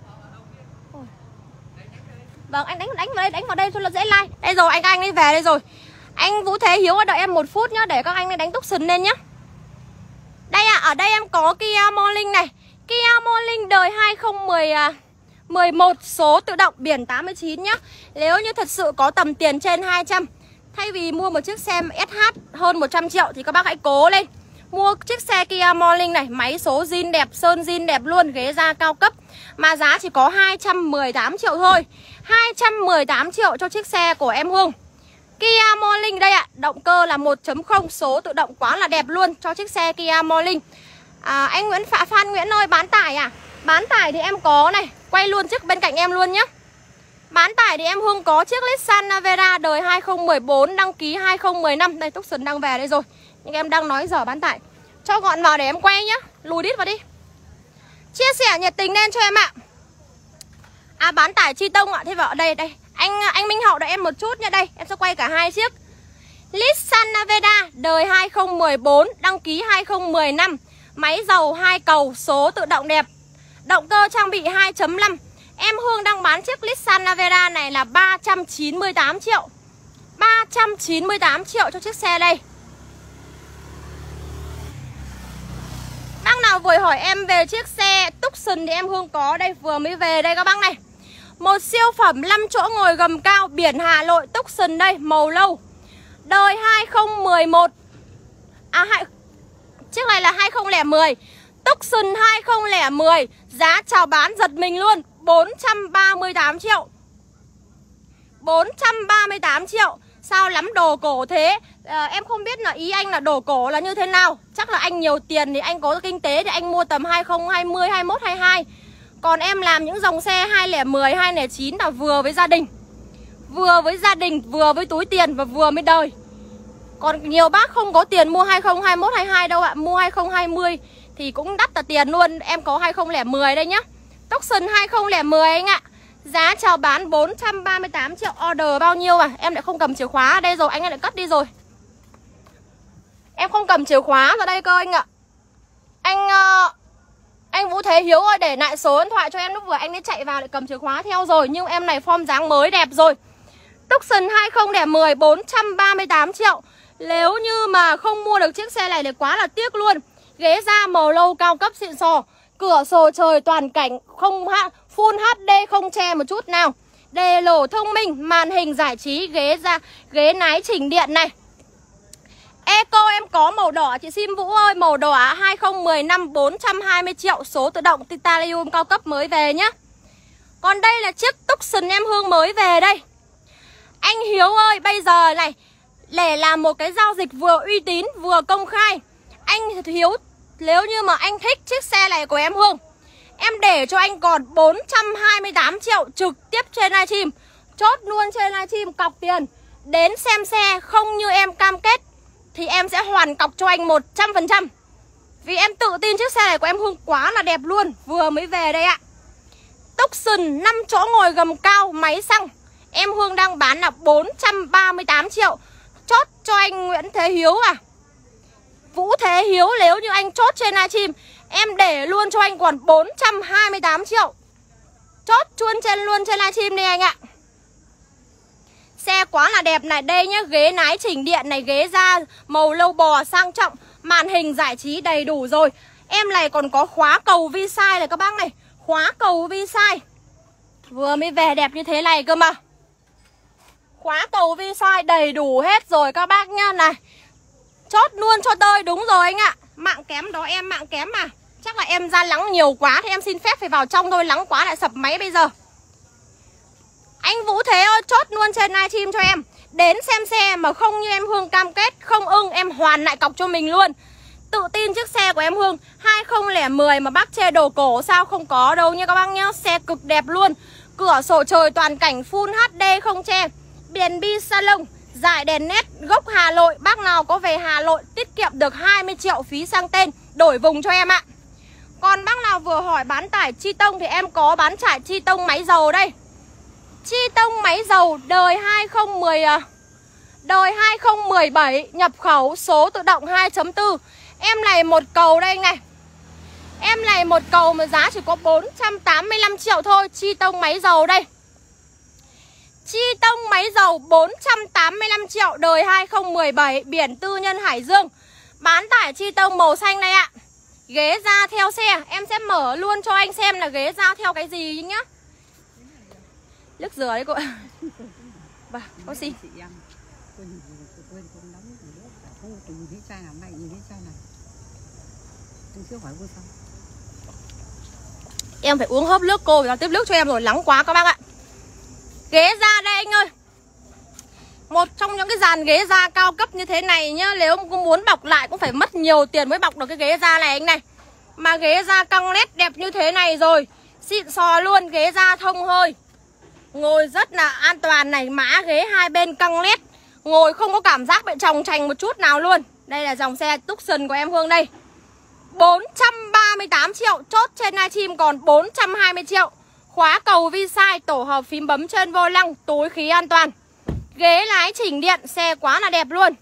S1: Vâng, anh đánh đánh vào đây, đánh vào đây cho nó dễ like. Đây rồi, anh anh ấy về đây rồi. Anh Vũ Thế Hiếu ơi, đợi em một phút nhá, để các anh ấy đánh Tucson lên nhá. Đây ạ, à, ở đây em có Kia Morning này. Kia Morning đời hai không một một, số tự động, biển tám mươi chín nhá. Nếu như thật sự có tầm tiền trên hai trăm, thay vì mua một chiếc xe ét hát hơn một trăm triệu thì các bác hãy cố lên mua chiếc xe Kia Morning này. Máy số zin đẹp, sơn zin đẹp luôn, ghế da cao cấp. Mà giá chỉ có hai trăm mười tám triệu thôi. Hai trăm mười tám triệu cho chiếc xe của em Hương. Kia Morning đây ạ, động cơ là một chấm không, số tự động quá là đẹp luôn cho chiếc xe Kia Morning. à, Anh Nguyễn Phạ Phan Nguyễn ơi, bán tải à? Bán tải thì em có này, quay luôn chiếc bên cạnh em luôn nhé. Bán tải thì em Hương có chiếc Nissan Navara đời hai không một bốn, đăng ký hai không một năm. Đây, Tucson đang về đây rồi, nhưng em đang nói giờ bán tải. Cho gọn vào để em quay nhá, lùi đít vào đi. Chia sẻ nhiệt tình lên cho em ạ. À, bán tải Chi Tông ạ. Thế vào đây, đây Anh anh Minh Hậu đợi em một chút nha. Đây, em sẽ quay cả hai chiếc. Nissan Navara đời hai không một bốn, đăng ký hai không một năm, máy dầu hai cầu, số tự động đẹp, động cơ trang bị hai chấm năm. Em Hương đang bán chiếc Nissan Navara này là ba trăm chín mươi tám triệu. ba trăm chín mươi tám triệu cho chiếc xe đây. Bác nào vừa hỏi em về chiếc xe Tucson thì em Hương có đây, vừa mới về đây các bác này. Một siêu phẩm năm chỗ ngồi gầm cao, biển Hà Nội, Tucson đây, màu lâu. Đời hai không một một. À hai, chiếc này là hai không không không. Tucson hai không không một. Giá chào bán giật mình luôn, bốn trăm ba mươi tám triệu. bốn trăm ba mươi tám triệu. Sao lắm đồ cổ thế? à, Em không biết là ý anh là đồ cổ là như thế nào. Chắc là anh nhiều tiền thì anh có kinh tế thì anh mua tầm hai không hai không, hai mốt, hai hai. Còn em làm những dòng xe hai không một không, hai không chín là vừa với gia đình. Vừa với gia đình, vừa với túi tiền và vừa với đời. Còn nhiều bác không có tiền mua hai không hai mốt, hai hai đâu ạ. Mua hai không hai không thì cũng đắt là tiền luôn. Em có hai không không không đây nhá. Tucson hai không không một anh ạ. Giá chào bán bốn trăm ba mươi tám triệu. Order bao nhiêu à? Em lại không cầm chìa khóa ở đây rồi. Anh ấy lại cất đi rồi. Em không cầm chìa khóa ra đây cơ anh ạ. Anh uh, Anh Vũ Thế Hiếu ơi, để lại số điện thoại cho em lúc vừa anh ấy chạy vào lại cầm chìa khóa theo rồi. Nhưng em này form dáng mới đẹp rồi. Tucson hai không không một bốn trăm ba mươi tám triệu. Nếu như mà không mua được chiếc xe này thì quá là tiếc luôn. Ghế da màu lâu cao cấp xịn sò. Cửa sổ trời toàn cảnh, không full hát đê, không che một chút nào. Đề lỗ thông minh, màn hình giải trí, ghế da, ghế lái chỉnh điện này. Eco em có màu đỏ chị Sim Vũ ơi, màu đỏ hai không một năm bốn trăm hai mươi triệu, số tự động titanium cao cấp mới về nhá. Còn đây là chiếc Tucson em Hương mới về đây. Anh Hiếu ơi, bây giờ này để làm một cái giao dịch vừa uy tín vừa công khai. Anh Hiếu, nếu như mà anh thích chiếc xe này của em Hương, em để cho anh còn bốn trăm hai mươi tám triệu trực tiếp trên livestream. Chốt luôn trên livestream, cọc tiền. Đến xem xe không như em cam kết thì em sẽ hoàn cọc cho anh một trăm phần trăm. Vì em tự tin chiếc xe này của em Hương quá là đẹp luôn. Vừa mới về đây ạ. Tucson năm chỗ ngồi gầm cao, máy xăng. Em Hương đang bán là bốn trăm ba mươi tám triệu. Chốt cho anh Nguyễn Thế Hiếu à, Vũ Thế Hiếu, nếu như anh chốt trên livestream em để luôn cho anh còn bốn trăm hai mươi tám triệu. Chốt chuôn trên luôn trên livestream đi anh ạ. Xe quá là đẹp này. Đây nhá, ghế lái chỉnh điện này, ghế da màu lâu bò sang trọng, màn hình giải trí đầy đủ rồi. Em này còn có khóa cầu vi sai này các bác này. Khóa cầu vi sai vừa mới về đẹp như thế này cơ mà. Khóa cầu vi sai đầy đủ hết rồi các bác nhá. Này, chốt luôn cho tôi, đúng rồi anh ạ. Mạng kém đó em, mạng kém mà. Chắc là em ra lắng nhiều quá thì em xin phép phải vào trong thôi. Lắng quá lại sập máy bây giờ. Anh Vũ Thế ơi, chốt luôn trên livestream cho em. Đến xem xe mà không như em Hương cam kết, không ưng em hoàn lại cọc cho mình luôn. Tự tin chiếc xe của em Hương hai không không một mà bác chê đồ cổ sao, không có đâu nha các bác nhá. Xe cực đẹp luôn. Cửa sổ trời toàn cảnh full hát đê không che. Đèn bi salon, dải đèn nét, gốc Hà Nội. Bác nào có về Hà Nội tiết kiệm được hai mươi triệu phí sang tên, đổi vùng cho em ạ. Còn bác nào vừa hỏi bán tải chi tông thì em có bán tải chi tông máy dầu đây. Chi tông máy dầu đời hai không một không đời hai không một bảy, nhập khẩu, số tự động hai chấm bốn. Em này một cầu đây này. Em này một cầu mà giá chỉ có bốn trăm tám mươi lăm triệu thôi. Chi tông máy dầu đây. Chi tông máy dầu bốn trăm tám mươi lăm triệu, đời hai không một bảy, biển tư nhân Hải Dương. Bán tải chi tông màu xanh này ạ. Ghế da theo xe. Em sẽ mở luôn cho anh xem là ghế da theo cái gì nhá. Nước dừa đấy cô. Bà, có gì? Em phải uống hớp nước cô, nó tiếp nước cho em rồi, nóng quá các bác ạ. Ghế da đây anh ơi. Một trong những cái dàn ghế da cao cấp như thế này nhá. Nếu muốn bọc lại cũng phải mất nhiều tiền mới bọc được cái ghế da này anh này. Mà ghế da căng nét đẹp như thế này rồi, xịn sò luôn. Ghế da thông hơi, ngồi rất là an toàn này. Mã ghế hai bên căng nét, ngồi không có cảm giác bị tròng trành một chút nào luôn. Đây là dòng xe Tucson của em Hương đây. Bốn trăm ba mươi tám triệu. Chốt trên livestream còn bốn trăm hai mươi triệu. Khóa cầu vi sai, tổ hợp phím bấm trên vô lăng, túi khí an toàn. Ghế lái chỉnh điện, xe quá là đẹp luôn.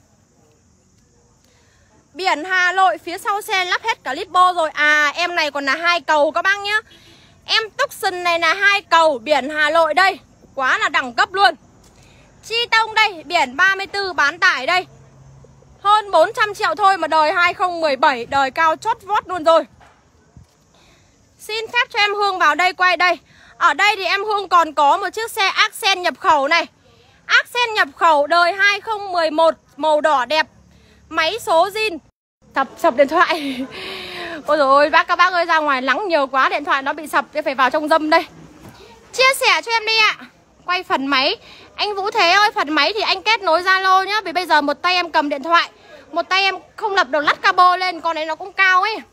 S1: Biển Hà Nội, phía sau xe lắp hết cả lipo rồi. À em này còn là hai cầu các bác nhá. Em Tucson này là hai cầu, biển Hà Nội đây. Quá là đẳng cấp luôn. Chi tông đây, biển ba mươi tư bán tải đây. Hơn bốn trăm triệu thôi mà đời hai không một bảy, đời cao chót vót luôn rồi. Xin phép cho em Hương vào đây quay đây. Ở đây thì em Hương còn có một chiếc xe Accent nhập khẩu này. Accent nhập khẩu đời hai không một một, màu đỏ đẹp. Máy số zin. Sập sập điện thoại. Ôi dồi ôi, bác các bác ơi, ra ngoài nắng nhiều quá, điện thoại nó bị sập, tôi phải vào trong dâm đây. Chia sẻ cho em đi ạ. Quay phần máy. Anh Vũ Thế ơi, phần máy thì anh kết nối Zalo nhá. Vì bây giờ một tay em cầm điện thoại, một tay em không lập được lắt cabo lên, con đấy nó cũng cao ấy.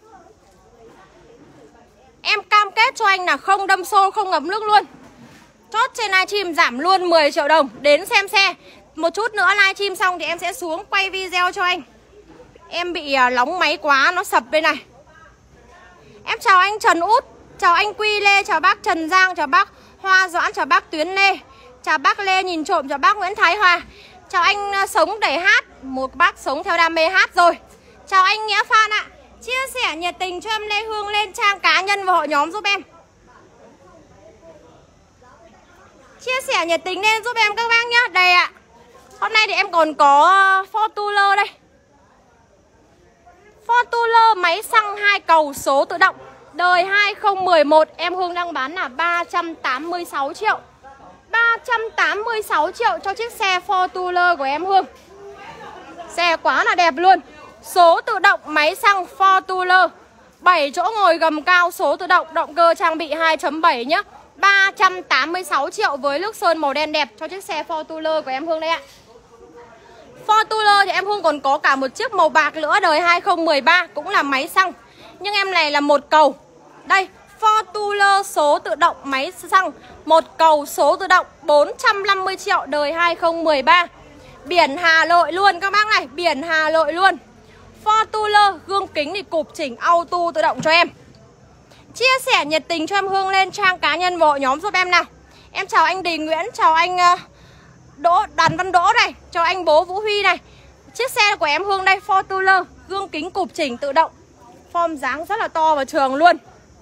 S1: Em cam kết cho anh là không đâm xô, không ngập nước luôn. Chốt trên livestream giảm luôn mười triệu đồng. Đến xem xe. Một chút nữa livestream xong thì em sẽ xuống quay video cho anh. Em bị nóng máy quá, nó sập bên này. Em chào anh Trần Út, chào anh Quy Lê, chào bác Trần Giang, chào bác Hoa Doãn, chào bác Tuyến Lê, chào bác Lê Nhìn Trộm, chào bác Nguyễn Thái Hòa. Chào anh Sống Đẩy Hát, một bác sống theo đam mê hát rồi. Chào anh Nghĩa Phan ạ. Chia sẻ nhiệt tình cho em Lê Hương lên trang cá nhân và hội nhóm giúp em. Chia sẻ nhiệt tình lên giúp em các bác nhá. Đây ạ. Hôm nay thì em còn có Fortuner đây. Fortuner máy xăng hai cầu số tự động đời hai không một một. Em Hương đang bán là ba trăm tám mươi sáu triệu. Ba trăm tám mươi sáu triệu cho chiếc xe Fortuner của em Hương. Xe quá là đẹp luôn. Số tự động máy xăng Fortuner, bảy chỗ ngồi gầm cao, số tự động, động cơ trang bị hai chấm bảy nhá. Ba trăm tám mươi sáu triệu với nước sơn màu đen đẹp cho chiếc xe Fortuner của em Hương đây ạ. Fortuner thì em Hương còn có cả một chiếc màu bạc nữa đời hai không một ba, cũng là máy xăng. Nhưng em này là một cầu. Đây, Fortuner số tự động máy xăng, một cầu số tự động, bốn trăm năm mươi triệu đời hai không một ba. Biển Hà Nội luôn các bác này, biển Hà Nội luôn. Fortuner, gương kính thì cụp chỉnh auto tự động cho em. Chia sẻ nhiệt tình cho em Hương lên trang cá nhân và hội nhóm giúp em nào. Em chào anh Đình Nguyễn, chào anh Đỗ Đoàn Văn Đỗ này, chào anh bố Vũ Huy này. Chiếc xe của em Hương đây, Fortuner, gương kính cụp chỉnh tự động. Form dáng rất là to và trường luôn.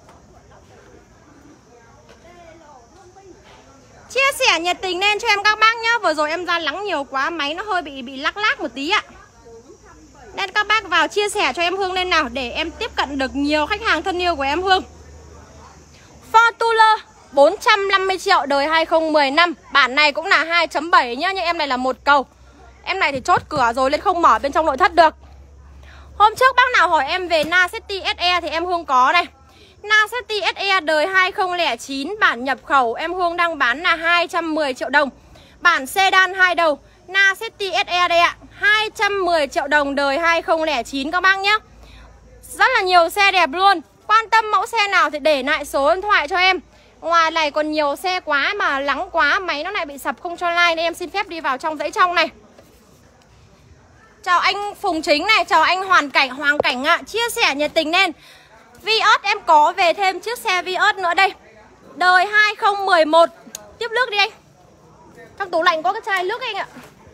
S1: Chia sẻ nhiệt tình lên cho em các bác nhá. Vừa rồi em ra nắng nhiều quá, máy nó hơi bị bị lắc lác một tí ạ. Nên các bác vào chia sẻ cho em Hương lên nào, để em tiếp cận được nhiều khách hàng thân yêu của em Hương. Fortuner bốn trăm năm mươi triệu đời hai không một năm. Bản này cũng là hai chấm bảy nhá, nhưng em này là một cầu. Em này thì chốt cửa rồi nên không mở bên trong nội thất được. Hôm trước bác nào hỏi em về Nasty ét e thì em Hương có này. Nasty ét e đời hai không không chín, bản nhập khẩu em Hương đang bán là hai trăm mười triệu đồng. Bản sedan hai đầu Nasty ét e đây ạ, hai trăm mười triệu đồng đời hai không không chín các bác nhé. Rất là nhiều xe đẹp luôn. Quan tâm mẫu xe nào thì để lại số điện thoại cho em. Ngoài này còn nhiều xe quá mà nắng quá, máy nó lại bị sập không cho like, nên em xin phép đi vào trong dãy trong này. Chào anh Phùng Chính này, chào anh Hoàn Cảnh, Hoàng Cảnh ạ. Chia sẻ nhiệt tình lên. Vios em có về thêm chiếc xe Vios nữa đây, đời hai không một một. Tiếp nước đi anh. Trong tủ lạnh có cái chai nước anh ạ.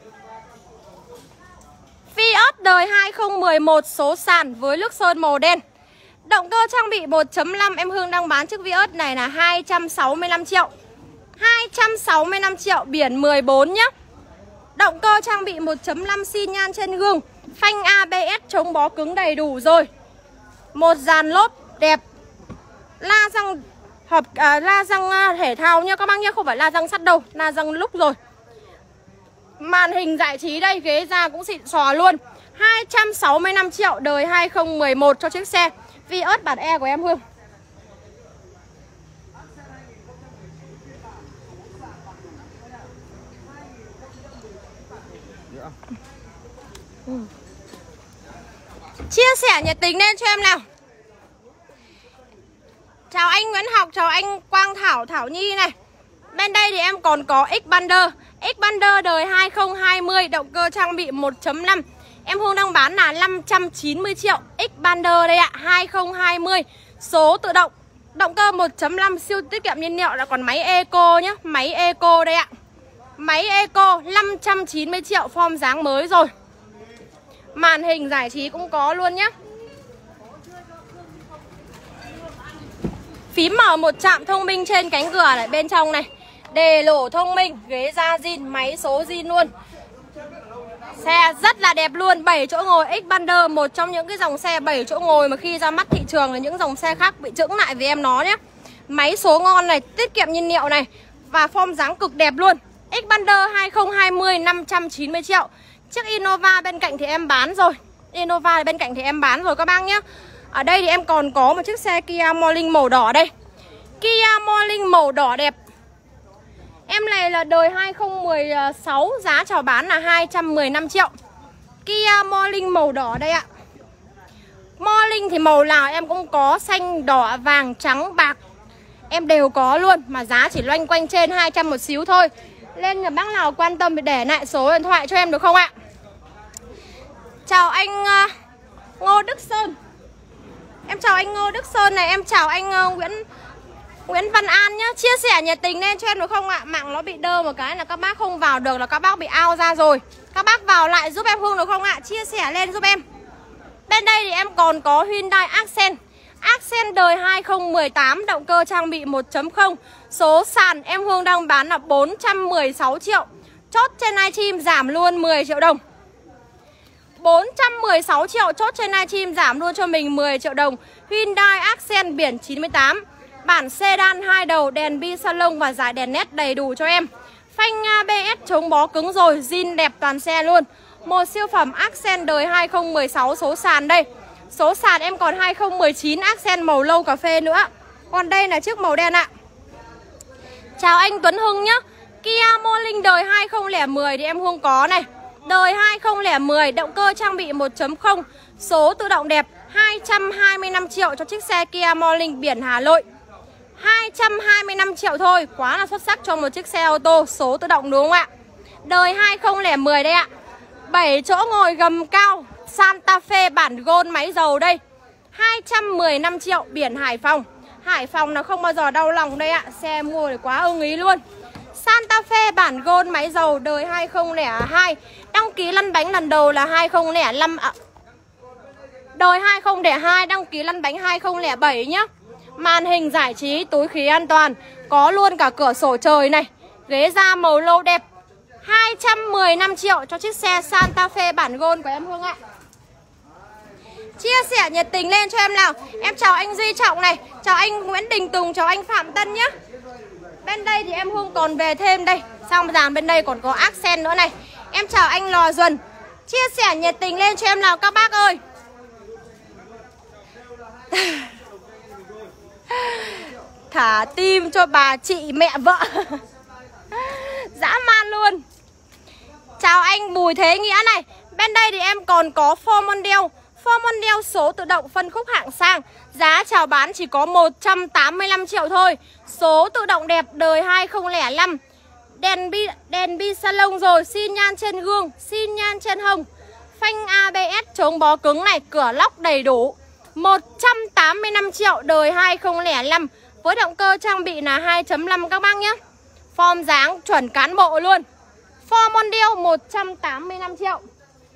S1: Vios đời hai không một một, số sàn với nước sơn màu đen. Động cơ trang bị một chấm năm, em Hương đang bán chiếc Vios này là hai trăm sáu mươi lăm triệu. hai trăm sáu mươi lăm triệu, biển mười bốn nhá. Động cơ trang bị một chấm năm xi nhan trên gương, phanh a bê ét chống bó cứng đầy đủ rồi. Một dàn lốp đẹp. La răng hợp à, la răng à, thể thao nha các bác nhé, không phải la răng sắt đâu, la răng lúc rồi. Màn hình giải trí đây, ghế da cũng xịn xò luôn. Hai trăm sáu mươi lăm triệu đời hai không một một cho chiếc xe Vios bản E của em Hương. Ừ. Chia sẻ nhiệt tình lên cho em nào. Chào anh Nguyễn Học, chào anh Quang Thảo, Thảo Nhi này. Bên đây thì em còn có Xpander. Xpander đời hai không hai không, động cơ trang bị một chấm năm. Em Hương đang bán là năm trăm chín mươi triệu. Xpander đây ạ, hai không hai không, số tự động, động cơ một chấm năm, siêu tiết kiệm nhiên liệu, là còn máy Eco nhá. Máy Eco đây ạ. Máy Eco năm trăm chín mươi triệu, form dáng mới rồi. Màn hình giải trí cũng có luôn nhá. Phím mở một chạm thông minh trên cánh cửa này, bên trong này đề lỗ thông minh, ghế da zin, máy số zin luôn. Xe rất là đẹp luôn, bảy chỗ ngồi. Xpander, một trong những cái dòng xe bảy chỗ ngồi mà khi ra mắt thị trường là những dòng xe khác bị chững lại vì em nó nhé. Máy số ngon này, tiết kiệm nhiên liệu này, và form dáng cực đẹp luôn. Xpander hai không hai không năm trăm chín mươi triệu. Chiếc Innova bên cạnh thì em bán rồi. Innova bên cạnh thì em bán rồi các bác nhé. Ở đây thì em còn có một chiếc xe Kia Morning màu đỏ đây. Kia Morning màu đỏ đẹp. Em này là đời hai không một sáu, giá chào bán là hai trăm mười lăm triệu. Kia Morning màu đỏ đây ạ. Morning thì màu nào em cũng có, xanh, đỏ, vàng, trắng, bạc em đều có luôn, mà giá chỉ loanh quanh trên hai trăm một xíu thôi. Nên là bác nào quan tâm thì để lại số điện thoại cho em được không ạ? Chào anh uh, Ngô Đức Sơn. Em chào anh Ngô Đức Sơn này, em chào anh uh, Nguyễn Nguyễn Văn An nhá. Chia sẻ nhiệt tình lên cho em được không ạ? Mạng nó bị đơ một cái là các bác không vào được, là các bác bị out ra rồi. Các bác vào lại giúp em Hương được không ạ? Chia sẻ lên giúp em. Bên đây thì em còn có Hyundai Accent. Accent đời hai không một tám, động cơ trang bị một chấm không. Số sàn em Hương đang bán là bốn trăm mười sáu triệu. Chốt trên livestream giảm luôn mười triệu đồng. bốn trăm mười sáu triệu, chốt trên livestream giảm luôn cho mình mười triệu đồng. Hyundai Accent biển chín mươi tám. Bản sedan hai đầu, đèn bi salon và dải đèn led đầy đủ cho em. Phanh a bê ét chống bó cứng rồi, zin đẹp toàn xe luôn. Một siêu phẩm Accent đời hai không một sáu, số sàn đây. Số sàn em còn hai không một chín Accent màu lâu cà phê nữa. Còn đây là chiếc màu đen ạ. Chào anh Tuấn Hưng nhá. Kia Morning đời hai không một không thì em Hương có này. Đời hai không một không, động cơ trang bị một chấm không, số tự động đẹp, hai trăm hai mươi lăm triệu cho chiếc xe Kia Morning biển Hà Nội. Hai trăm hai mươi lăm triệu thôi, quá là xuất sắc cho một chiếc xe ô tô số tự động đúng không ạ? Đời hai không một không đây ạ. bảy chỗ ngồi gầm cao, Santa Fe bản Gold máy dầu đây. Hai trăm mười lăm triệu, biển Hải Phòng. Hải Phòng là không bao giờ đau lòng đây ạ. Xe mua thì quá ưng ý luôn. Santa Fe bản Gold máy dầu đời hai không không hai. Đăng ký lăn bánh lần đầu là hai không không năm ạ. Đời hai không không hai, đăng ký lăn bánh hai không không bảy nhá. Màn hình giải trí, túi khí an toàn. Có luôn cả cửa sổ trời này. Ghế da màu lâu đẹp. Hai trăm mười lăm triệu cho chiếc xe Santa Fe bản Gold của em Hương ạ. Chia sẻ nhiệt tình lên cho em nào. Em chào anh Duy Trọng này, chào anh Nguyễn Đình Tùng, chào anh Phạm Tân nhé. Bên đây thì em Hương còn về thêm đây. Xong dàn bên đây còn có Accent nữa này. Em chào anh Lò Duần. Chia sẻ nhiệt tình lên cho em nào các bác ơi. Thả tim cho bà chị mẹ vợ. Dã man luôn. Chào anh Bùi Thế Nghĩa này. Bên đây thì em còn có Ford Mondeo. Ford Mondeo số tự động phân khúc hạng sang. Giá chào bán chỉ có một trăm tám mươi lăm triệu thôi. Số tự động đẹp đời hai không không năm. Đèn bi, đèn bi salon rồi, xi nhan trên gương, xi nhan trên hông. Phanh a bê ét chống bó cứng này, cửa lóc đầy đủ. Một trăm tám mươi lăm triệu đời hai không không năm. Với động cơ trang bị là hai chấm năm các bác nhé. Form dáng chuẩn cán bộ luôn. Ford Mondeo một trăm tám mươi lăm triệu.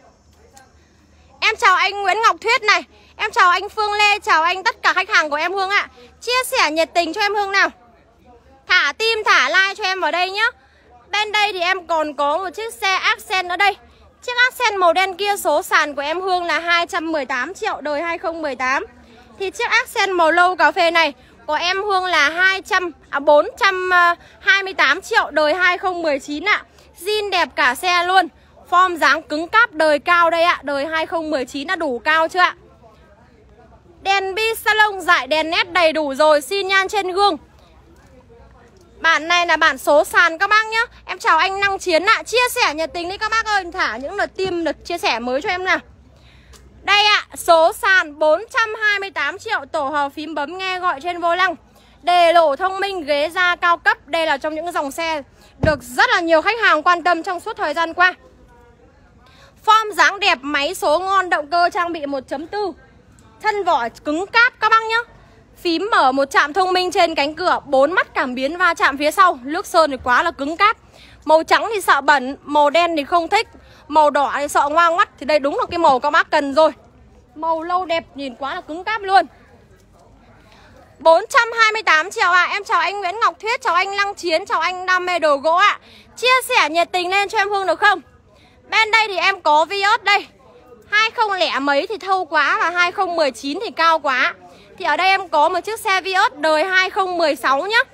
S1: Em chào anh Nguyễn Ngọc Thuyết này. Em chào anh Phương Lê, chào anh tất cả khách hàng của em Hương ạ. Chia sẻ nhiệt tình cho em Hương nào. Thả tim, thả like cho em vào đây nhé. Bên đây thì em còn có một chiếc xe Accent ở đây. Chiếc Accent màu đen kia số sàn của em Hương là hai trăm mười tám triệu đời hai không một tám. Thì chiếc Accent màu lâu cà phê này của em Hương là hai trăm, à, bốn trăm hai mươi tám triệu đời hai không một chín ạ. Zin đẹp cả xe luôn. Form dáng cứng cáp đời cao đây ạ. Đời hai không một chín đã đủ cao chưa ạ? Đèn bi salon, dải đèn led đầy đủ rồi, xi nhan trên gương. Bản này là bản số sàn các bác nhá. Em chào anh Năng Chiến ạ. Chia sẻ nhiệt tình đi các bác ơi. Thả những lượt tim, lượt chia sẻ mới cho em nào. Đây ạ, số sàn bốn trăm hai mươi tám triệu. Tổ hợp phím bấm nghe gọi trên vô lăng. Đề lỗ thông minh, ghế da cao cấp. Đây là trong những dòng xe được rất là nhiều khách hàng quan tâm trong suốt thời gian qua. Form dáng đẹp, máy số ngon, động cơ trang bị một chấm bốn. Thân vỏ cứng cáp các bác nhá. Phím mở một chạm thông minh trên cánh cửa, bốn mắt cảm biến va chạm phía sau. Nước sơn thì quá là cứng cáp. Màu trắng thì sợ bẩn, màu đen thì không thích, màu đỏ thì sợ ngoa ngoắt. Thì đây đúng là cái màu các bác cần rồi. Màu lâu đẹp, nhìn quá là cứng cáp luôn. Bốn trăm hai mươi tám triệu ạ. À. Em chào anh Nguyễn Ngọc Thuyết, chào anh Lăng Chiến, chào anh Đam mê đồ gỗ ạ. À. Chia sẻ nhiệt tình lên cho em Hương được không? Bên đây thì em có Vios đây. Hai không không mấy thì thâu quá, và hai không một chín thì cao quá. Thì ở đây em có một chiếc xe Vios đời hai không một sáu nhá.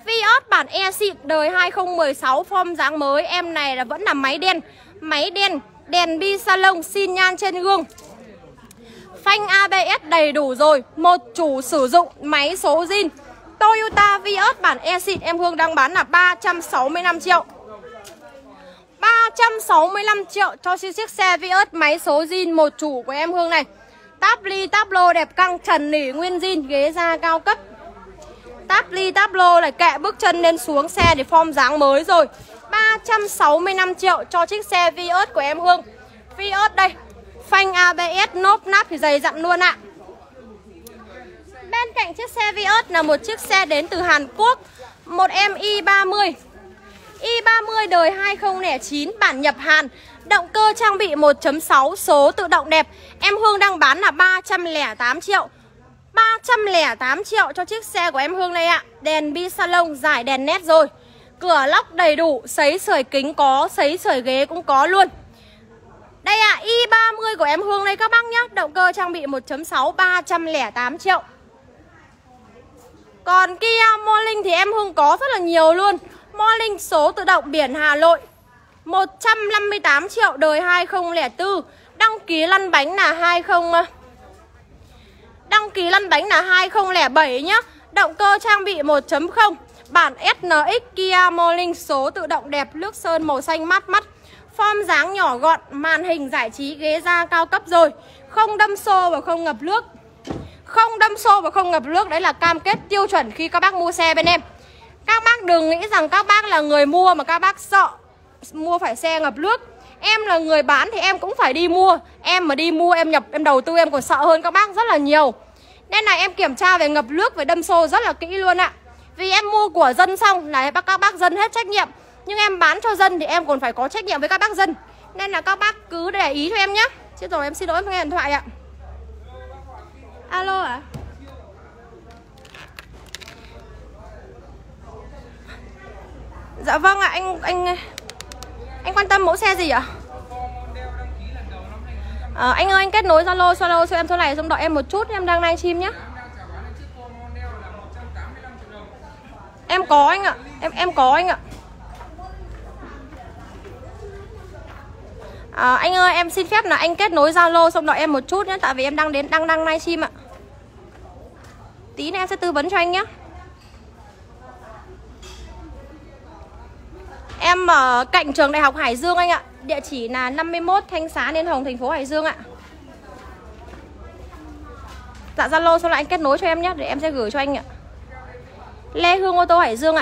S1: Vios bản E xịn đời hai không một sáu form dáng mới. Em này là vẫn là máy đen. Máy đen, đèn bi salon, xin nhan trên gương. Phanh a bê ét đầy đủ rồi. Một chủ sử dụng, máy số zin. Toyota Vios bản E xịn em Hương đang bán là ba trăm sáu mươi lăm triệu. ba trăm sáu mươi lăm triệu cho chiếc xe Vios máy số zin một chủ của em Hương này. Táp ly táp lô đẹp căng, trần nỉ nguyên zin, ghế da cao cấp. Táp ly táp lô này, kệ bước chân lên xuống xe để form dáng mới rồi. Ba trăm sáu mươi lăm triệu cho chiếc xe Vios của em Hương. Vios đây, phanh a bê ét, nốp náp thì dày dặn luôn ạ. Bên cạnh chiếc xe Vios là một chiếc xe đến từ Hàn Quốc, một em i ba mươi. i ba mươi đời hai không không chín, bản nhập Hàn. Động cơ trang bị một chấm sáu, số tự động đẹp. Em Hương đang bán là ba trăm lẻ tám triệu. ba trăm lẻ tám triệu cho chiếc xe của em Hương đây ạ. Đèn bi salon, giải đèn nét rồi. Cửa lóc đầy đủ, sấy sưởi kính có, sấy sưởi ghế cũng có luôn. Đây ạ, i ba mươi của em Hương đây các bác nhé. Động cơ trang bị một chấm sáu, ba trăm lẻ tám triệu. Còn Kia Morning thì em Hương có rất là nhiều luôn. Morning số tự động biển Hà Nội, một trăm năm mươi tám triệu đời hai không không bốn. Đăng ký lăn bánh là hai không Đăng ký lăn bánh là hai không không bảy nhá. Động cơ trang bị một chấm không, bản ét en ích Kia Morning số tự động đẹp, nước sơn màu xanh mát mắt. Form dáng nhỏ gọn, màn hình giải trí, ghế da cao cấp rồi. Không đâm xô và không ngập nước. Không đâm xô và không ngập nước, đấy là cam kết tiêu chuẩn khi các bác mua xe bên em. Các bác đừng nghĩ rằng các bác là người mua mà các bác sợ mua phải xe ngập nước. Em là người bán thì em cũng phải đi mua. Em mà đi mua em nhập em đầu tư em còn sợ hơn các bác rất là nhiều. Nên là em kiểm tra về ngập nước, về đâm xô rất là kỹ luôn ạ. Vì em mua của dân xong là các bác dân hết trách nhiệm. Nhưng em bán cho dân thì em còn phải có trách nhiệm với các bác dân. Nên là các bác cứ để ý cho em nhé. Chứ rồi em xin lỗi nghe điện thoại ạ. Alo ạ? À? Dạ vâng ạ, à, anh anh anh quan tâm mẫu xe gì ạ? À, anh ơi, anh kết nối Zalo Zalo cho em số này, xong đợi em một chút, em đang livestream nhé. Em có anh ạ, em em có anh ạ. À, anh ơi, em xin phép là anh kết nối Zalo xong đợi em một chút nhé, tại vì em đang đến đang đang livestream ạ. Tí nữa em sẽ tư vấn cho anh nhé. Em ở cạnh trường Đại học Hải Dương anh ạ. Địa chỉ là năm mươi mốt Thanh Xá Liên Hồng, thành phố Hải Dương ạ. Dạ Zalo xong lại anh kết nối cho em nhé, để em sẽ gửi cho anh ạ. Lê Hương ô tô Hải Dương ạ.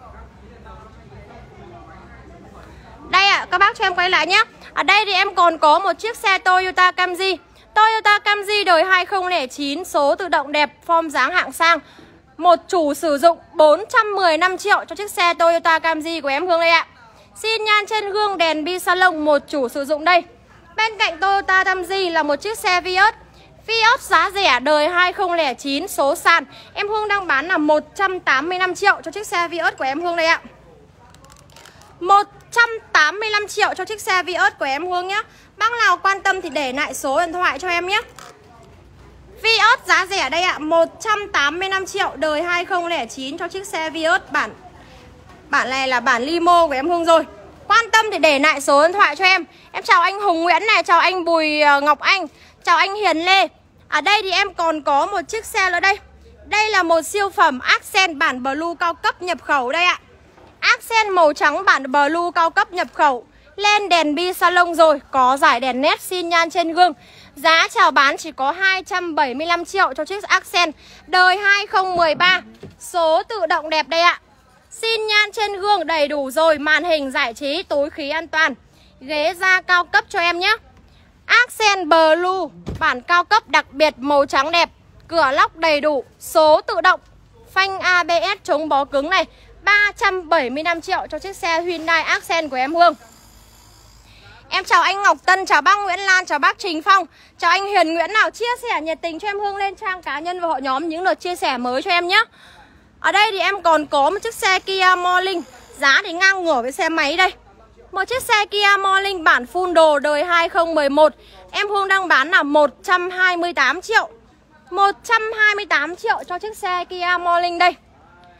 S1: Đây ạ, các bác cho em quay lại nhé. Ở đây thì em còn có một chiếc xe Toyota Camry. Toyota Camry đời hai không không chín, số tự động đẹp, form dáng hạng sang. Một chủ sử dụng, bốn trăm mười lăm triệu cho chiếc xe Toyota Camry của em Hương đây ạ. Xin nhan trên gương, đèn bi salon, một chủ sử dụng đây. Bên cạnh Toyota Camry là một chiếc xe Vios. Vios giá rẻ đời hai không không chín, số sàn. Em Hương đang bán là một trăm tám mươi lăm triệu cho chiếc xe Vios của em Hương đây ạ. một trăm tám mươi lăm triệu cho chiếc xe Vios của em Hương nhé. Bác nào quan tâm thì để lại số điện thoại cho em nhé. Vios giá rẻ đây ạ, một trăm tám mươi lăm triệu đời hai không không chín cho chiếc xe Vios bản Bản này là bản limo của em Hương rồi. Quan tâm thì để lại số điện thoại cho em. Em chào anh Hùng Nguyễn này, chào anh Bùi Ngọc Anh, chào anh Hiền Lê. Ở đây thì em còn có một chiếc xe nữa đây. Đây là một siêu phẩm Accent bản Blue cao cấp nhập khẩu đây ạ. Accent màu trắng bản Blue cao cấp nhập khẩu. Lên đèn bi salon rồi, có giải đèn nét, xin nhan trên gương. Giá chào bán chỉ có hai trăm bảy mươi lăm triệu cho chiếc Accent đời hai không một ba, số tự động đẹp đây ạ. Xin nhan trên gương đầy đủ rồi, màn hình giải trí, túi khí an toàn, ghế da cao cấp cho em nhé. Accent Blue bản cao cấp đặc biệt màu trắng đẹp, cửa lóc đầy đủ, số tự động, phanh a bê ét chống bó cứng này. Ba trăm bảy mươi lăm triệu cho chiếc xe Hyundai Accent của em Hương. Em chào anh Ngọc Tân, chào bác Nguyễn Lan, chào bác Trình Phong, chào anh Hiền Nguyễn nào chia sẻ nhiệt tình cho em Hương lên trang cá nhân và hội nhóm những lượt chia sẻ mới cho em nhé. Ở đây thì em còn có một chiếc xe Kia Morning, giá thì ngang ngửa với xe máy đây. Một chiếc xe Kia Morning bản full đồ đời hai không một một. Em Hương đang bán là một trăm hai mươi tám triệu. một trăm hai mươi tám triệu cho chiếc xe Kia Morning đây.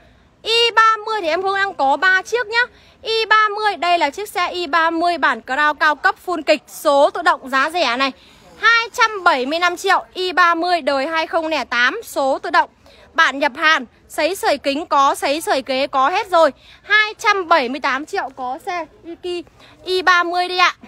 S1: Y ba mươi thì em Hương đang có ba chiếc nhá. Y ba mươi, đây là chiếc xe Y ba mươi bản Crown cao cấp full kịch, số tự động giá rẻ này, hai trăm bảy mươi lăm triệu. Y ba mươi đời hai không không tám, số tự động, bản nhập Hàn, sấy sưởi kính có, sấy sưởi kế có hết rồi, hai trăm bảy mươi tám triệu có xe Y ba mươi đi ạ.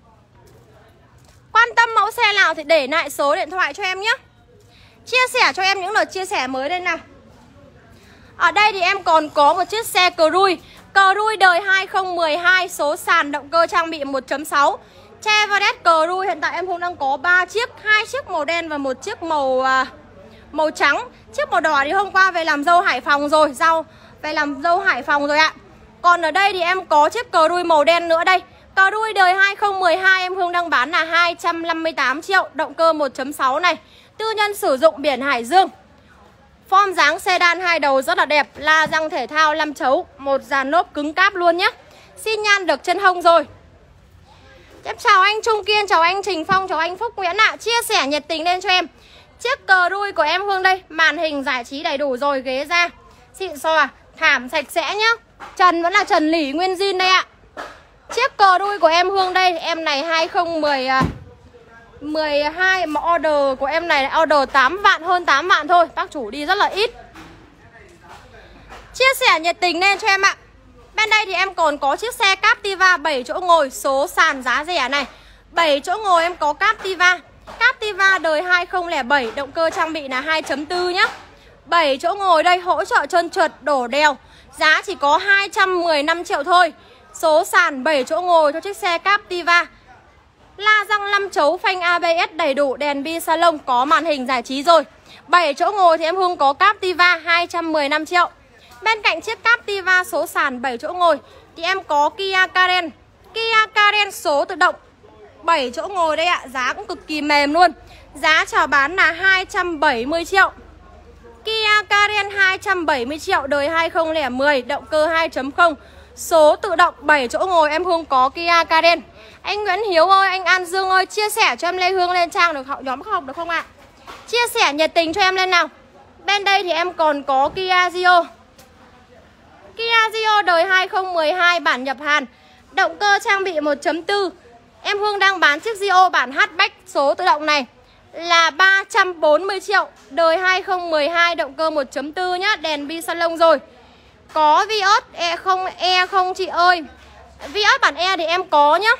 S1: Quan tâm mẫu xe nào thì để lại số điện thoại cho em nhé. Chia sẻ cho em những lượt chia sẻ mới đây nào. Ở đây thì em còn có một chiếc xe Cruise. Cruise đời hai không một hai, số sàn, động cơ trang bị một chấm sáu. Chevrolet Cruise hiện tại em Hương đang có ba chiếc, hai chiếc màu đen và một chiếc màu màu trắng. Chiếc màu đỏ thì hôm qua về làm dâu Hải Phòng rồi, rau về làm dâu Hải Phòng rồi ạ. Còn ở đây thì em có chiếc Cruise màu đen nữa đây. Cruise đời hai không một hai em Hương đang bán là hai trăm năm mươi tám triệu, động cơ một chấm sáu này, tư nhân sử dụng, biển Hải Dương. Form dáng sedan hai đầu rất là đẹp, la răng thể thao năm chấu, một dàn lốp cứng cáp luôn nhé. Xin nhan được chân hông rồi. Em chào anh Trung Kiên, chào anh Trình Phong, chào anh Phúc Nguyễn ạ. À. Chia sẻ nhiệt tình lên cho em. Chiếc Cruise của em Hương đây, màn hình giải trí đầy đủ rồi, ghế da xịn xò, thảm sạch sẽ nhá. Trần vẫn là trần lỉ nguyên zin đây ạ. Chiếc Cruise của em Hương đây, em này hai không một hai mà order của em này order tám vạn, hơn tám vạn thôi, bác chủ đi rất là ít. Chia sẻ nhiệt tình lên cho em ạ. Bên đây thì em còn có chiếc xe Captiva bảy chỗ ngồi, số sàn giá rẻ này, bảy chỗ ngồi em có Captiva. Captiva đời hai không không bảy, động cơ trang bị là hai chấm bốn nhá. bảy chỗ ngồi đây, hỗ trợ trơn trượt, đổ đèo, giá chỉ có hai trăm mười lăm triệu thôi. Số sàn bảy chỗ ngồi cho chiếc xe Captiva. La răng năm chấu, phanh a bê ét đầy đủ, đèn bi salon, có màn hình giải trí rồi. bảy chỗ ngồi thì em Hương có Captiva hai trăm mười lăm triệu. Bên cạnh chiếc Captiva số sàn bảy chỗ ngồi thì em có Kia Karen. Kia Karen số tự động bảy chỗ ngồi đây ạ, giá cũng cực kỳ mềm luôn. Giá chào bán là hai trăm bảy mươi triệu. Kia Karen hai trăm bảy mươi triệu, đời hai không không một, động cơ hai chấm không, số tự động bảy chỗ ngồi em Hương có Kia Karen. Anh Nguyễn Hiếu ơi, anh An Dương ơi, chia sẻ cho em Lê Hương lên trang được nhóm học được không ạ? Chia sẻ nhiệt tình cho em lên nào. Bên đây thì em còn có Kia Rio. Kia Rio đời hai không một hai, bản nhập Hàn, động cơ trang bị một chấm bốn. Em Hương đang bán chiếc Rio bản hatchback số tự động này là ba trăm bốn mươi triệu, đời hai không một hai, động cơ một chấm bốn nhá, đèn bi salon rồi. Có Vios E không E không chị ơi. Vios bản E thì em có nhá.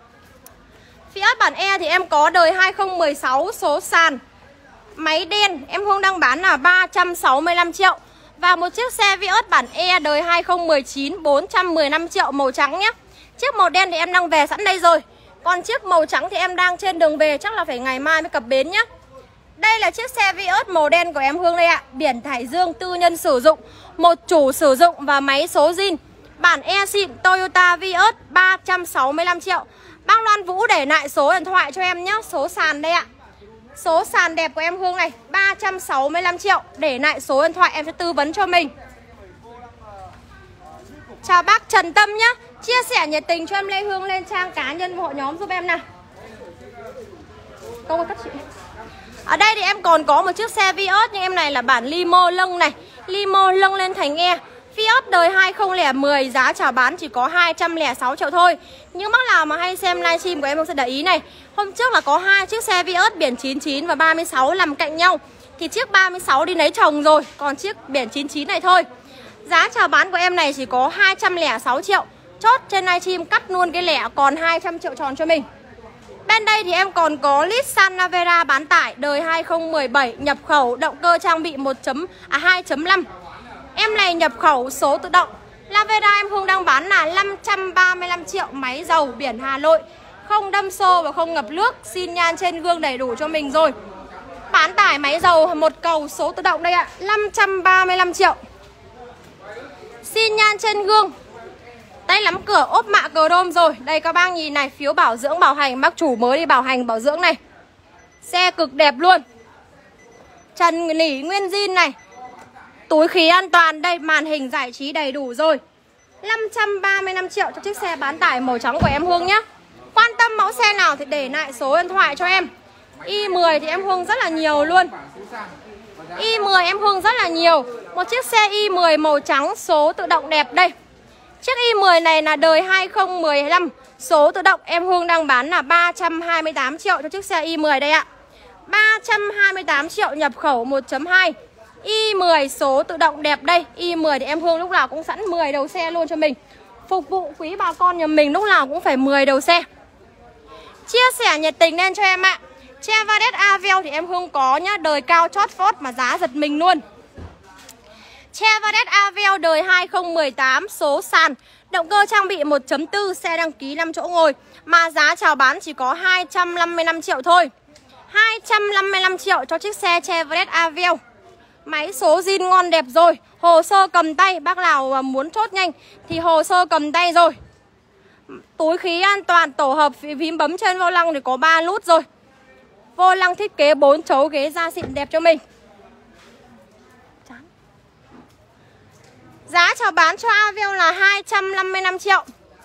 S1: Vios bản E thì em có đời hai không một sáu, số sàn, máy đen, em Hương đang bán là ba trăm sáu mươi lăm triệu. Và một chiếc xe Vios bản E đời hai không một chín, bốn trăm mười lăm triệu, màu trắng nhé. Chiếc màu đen thì em đang về sẵn đây rồi. Còn chiếc màu trắng thì em đang trên đường về, chắc là phải ngày mai mới cập bến nhé. Đây là chiếc xe Vios màu đen của em Hương đây ạ. Biển Hải Dương, tư nhân sử dụng, một chủ sử dụng và máy số zin. Bản E xịn, Toyota Vios ba trăm sáu mươi lăm triệu. Bác Loan Vũ để lại số điện thoại cho em nhé. Số sàn đây ạ. Số sàn đẹp của em Hương này, ba trăm sáu mươi lăm triệu. Để lại số điện thoại em sẽ tư vấn cho mình. Chào bác Trần Tâm nhé. Chia sẻ nhiệt tình cho em Lê Hương lên trang cá nhân hội nhóm giúp em nào. Câu các chị. Ở đây thì em còn có một chiếc xe Vios, nhưng em này là bản limo lông này, limo lông lên thành E. Vios đời hai không không một, giá chào bán chỉ có hai trăm lẻ sáu triệu thôi. Nhưng bác nào mà hay xem livestream của em sẽ để ý này, hôm trước là có hai chiếc xe Vios biển chín chín và ba mươi sáu nằm cạnh nhau, thì chiếc ba mươi sáu đi lấy chồng rồi, còn chiếc biển chín chín này thôi. Giá chào bán của em này chỉ có hai trăm lẻ sáu triệu. Chốt trên livestream cắt luôn cái lẻ còn hai trăm triệu tròn cho mình. Bên đây thì em còn có Nissan Navara bán tải đời hai không một bảy, nhập khẩu, động cơ trang bị một chấm à hai chấm năm. Em này nhập khẩu số tự động. Navara em Hương đang bán là năm trăm ba mươi lăm triệu, máy dầu, biển Hà Nội, không đâm xô và không ngập nước, xin nhan trên gương đầy đủ cho mình rồi. Bán tải máy dầu một cầu số tự động đây ạ, năm trăm ba mươi lăm triệu. Xin nhan trên gương. Tay nắm cửa ốp mạ cờ đôm rồi. Đây các bác nhìn này, phiếu bảo dưỡng bảo hành, bác chủ mới đi bảo hành bảo dưỡng này. Xe cực đẹp luôn. Trần nỉ nguyên zin này. Túi khí an toàn, đây màn hình giải trí đầy đủ rồi. năm trăm ba mươi lăm triệu cho chiếc xe bán tải màu trắng của em Hương nhé. Quan tâm mẫu xe nào thì để lại số điện thoại cho em. Y mười thì em Hương rất là nhiều luôn. Y mười em Hương rất là nhiều. Một chiếc xe Y mười màu trắng số tự động đẹp đây. Chiếc Y mười này là đời hai không một lăm, số tự động em Hương đang bán là ba trăm hai mươi tám triệu cho chiếc xe Y mười đây ạ. ba trăm hai mươi tám triệu nhập khẩu một chấm hai. Y mười số tự động đẹp đây. Y mười thì em Hương lúc nào cũng sẵn mười đầu xe luôn cho mình. Phục vụ quý bà con nhà mình lúc nào cũng phải mười đầu xe. Chia sẻ nhiệt tình lên cho em ạ. Chevrolet Aveo thì em Hương có nhá, đời cao chót vót mà giá giật mình luôn. Chevrolet Aveo đời hai không một tám, số sàn, động cơ trang bị một chấm bốn, xe đăng ký năm chỗ ngồi, mà giá chào bán chỉ có hai trăm năm mươi lăm triệu thôi. Hai trăm năm mươi lăm triệu cho chiếc xe Chevrolet Aveo. Máy số zin ngon đẹp rồi. Hồ sơ cầm tay, bác nào muốn chốt nhanh thì hồ sơ cầm tay rồi. Túi khí an toàn, tổ hợp phím bấm trên vô lăng thì có ba nút rồi. Vô lăng thiết kế bốn chấu, ghế da xịn đẹp cho mình. Giá chào bán cho Aveo là hai trăm năm mươi lăm triệu.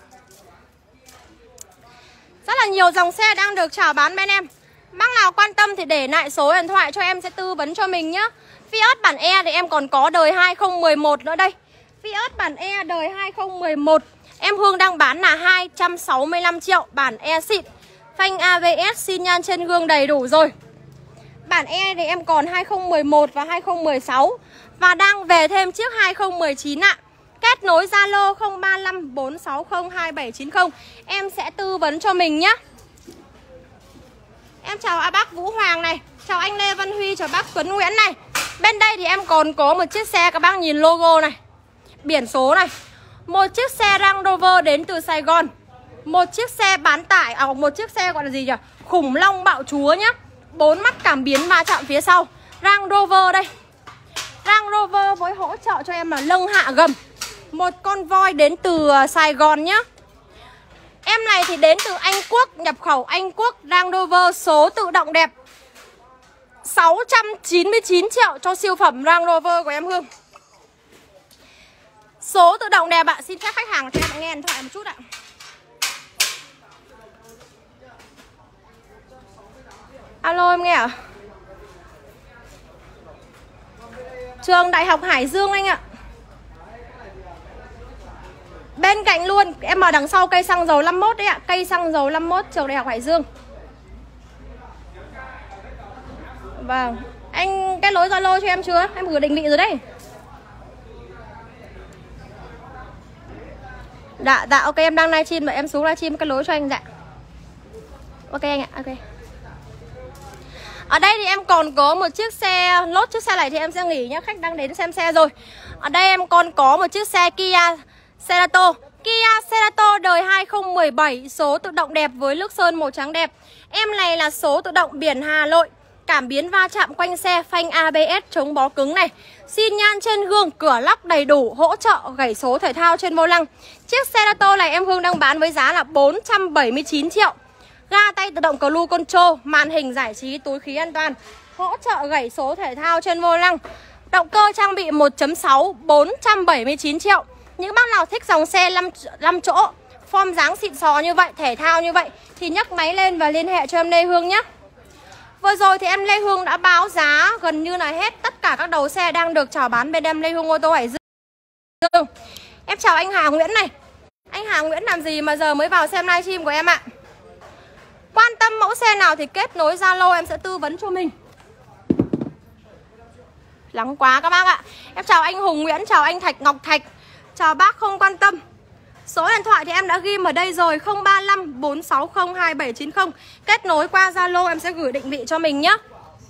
S1: Rất là nhiều dòng xe đang được chào bán bên em. Bác nào quan tâm thì để lại số điện thoại cho em sẽ tư vấn cho mình nhé. Fiat bản E thì em còn có đời hai không một một nữa đây. Fiat bản E đời hai không một một em Hương đang bán là hai trăm sáu mươi lăm triệu. Bản E xịn, phanh a bê ét, xi nhan trên gương đầy đủ rồi. Bản E thì em còn hai không một một và hai không một sáu. Và đang về thêm chiếc hai không một chín ạ. Kết nối Zalo không ba năm bốn sáu không hai bảy chín không. Em sẽ tư vấn cho mình nhé. Em chào à, bác Vũ Hoàng này. Chào anh Lê Văn Huy, chào bác Tuấn Nguyễn này. Bên đây thì em còn có một chiếc xe, các bác nhìn logo này, biển số này. Một chiếc xe Range Rover đến từ Sài Gòn. Một chiếc xe bán tải, à một chiếc xe gọi là gì nhỉ? Khủng long bạo chúa nhá. Bốn mắt cảm biến va chạm phía sau. Range Rover đây. Range Rover với hỗ trợ cho em là lưng hạ gầm. Một con voi đến từ Sài Gòn nhá. Em này thì đến từ Anh Quốc, nhập khẩu Anh Quốc. Range Rover số tự động đẹp. Sáu trăm chín mươi chín triệu cho siêu phẩm Range Rover của em Hương. Số tự động đẹp ạ. Xin phép khách hàng cho em nghe điện thoại một chút ạ. Alo em nghe ạ. Trường Đại học Hải Dương anh ạ. Bên cạnh luôn, em ở đằng sau cây xăng dầu năm mốt đấy ạ. Cây xăng dầu năm mốt Trường Đại học Hải Dương. Vâng. Anh kết nối Zalo cho em chưa? Em gửi định vị rồi đấy. Dạ, dạ ok, em đang livestream mà em xuống livestream kết nối cho anh. Dạ. Ok anh ạ, ok. Ở đây thì em còn có một chiếc xe, lốt chiếc xe này thì em sẽ nghỉ nhé, khách đang đến xem xe rồi. Ở đây em còn có một chiếc xe Kia Cerato. Kia Cerato đời hai không một bảy, số tự động đẹp với lướt sơn màu trắng đẹp. Em này là số tự động biển Hà Nội, cảm biến va chạm quanh xe, phanh a bê ét chống bó cứng này. Xi nhan trên gương, cửa lóc đầy đủ, hỗ trợ gảy số thể thao trên vô lăng. Chiếc Cerato này em Hương đang bán với giá là bốn trăm bảy mươi chín triệu. Ga tay tự động Cruise Control, màn hình giải trí, túi khí an toàn, hỗ trợ gảy số thể thao trên vô lăng. Động cơ trang bị một chấm sáu, bốn trăm bảy mươi chín triệu. Những bác nào thích dòng xe năm chỗ, form dáng xịn sò như vậy, thể thao như vậy thì nhấc máy lên và liên hệ cho em Lê Hương nhé. Vừa rồi thì em Lê Hương đã báo giá gần như là hết tất cả các đầu xe đang được chào bán bên em Lê Hương ô tô Hải Dương. Em chào anh Hà Nguyễn này. Anh Hà Nguyễn làm gì mà giờ mới vào xem livestream của em ạ? Quan tâm mẫu xe nào thì kết nối Zalo em sẽ tư vấn cho mình. Lắng quá các bác ạ. Em chào anh Hùng Nguyễn, chào anh Thạch Ngọc Thạch. Chào bác không quan tâm. Số điện thoại thì em đã ghi ở đây rồi, không ba năm bốn sáu không hai bảy chín không. Kết nối qua Zalo em sẽ gửi định vị cho mình nhé.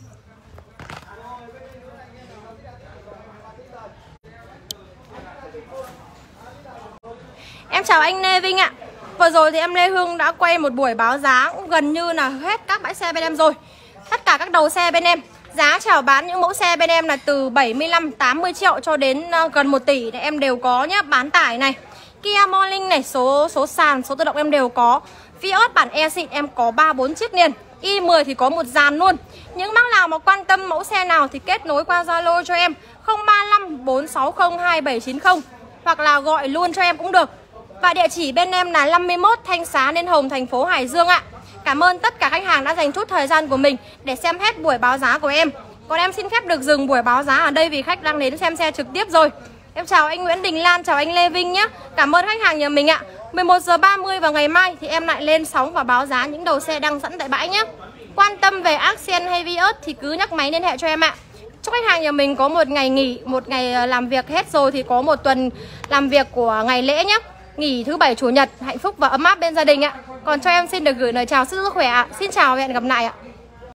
S1: Em chào anh Lê Vinh ạ. Vừa rồi thì em Lê Hương đã quay một buổi báo giá cũng gần như là hết các bãi xe bên em rồi. Tất cả các đầu xe bên em. Giá chào bán những mẫu xe bên em là từ bảy mươi lăm tám mươi triệu cho đến gần một tỷ này em đều có nhá. Bán tải này, Kia Morning này, số số sàn, số tự động em đều có. Fiat bản E xịn em có ba bốn chiếc liền. Y mười thì có một dàn luôn. Những bác nào mà quan tâm mẫu xe nào thì kết nối qua Zalo cho em không ba năm bốn sáu không hai bảy chín không hoặc là gọi luôn cho em cũng được. Và địa chỉ bên em là năm mươi mốt Thanh Xá Liên Hồng, thành phố Hải Dương ạ. Cảm Cảm ơn tất cả khách hàng đã dành chút thời gian của mình để xem hết buổi báo giá của em. Còn em xin phép được dừng buổi báo giá ở đây vì khách đang đến xem xe trực tiếp rồi. Em chào anh Nguyễn Đình Lan, chào anh Lê Vinh nhé. Cảm ơn khách hàng nhà mình ạ. mười một giờ ba mươi vào ngày mai thì em lại lên sóng và báo giá những đầu xe đang sẵn tại bãi nhé. Quan tâm về Accent hay Vios thì cứ nhắc máy liên hệ cho em ạ. Chúc khách hàng nhà mình có một ngày nghỉ, một ngày làm việc hết rồi thì có một tuần làm việc của ngày lễ nhé. Nghỉ thứ bảy chủ nhật hạnh phúc và ấm áp bên gia đình ạ. Còn cho em xin được gửi lời chào sức khỏe ạ. Xin chào và hẹn gặp lại ạ.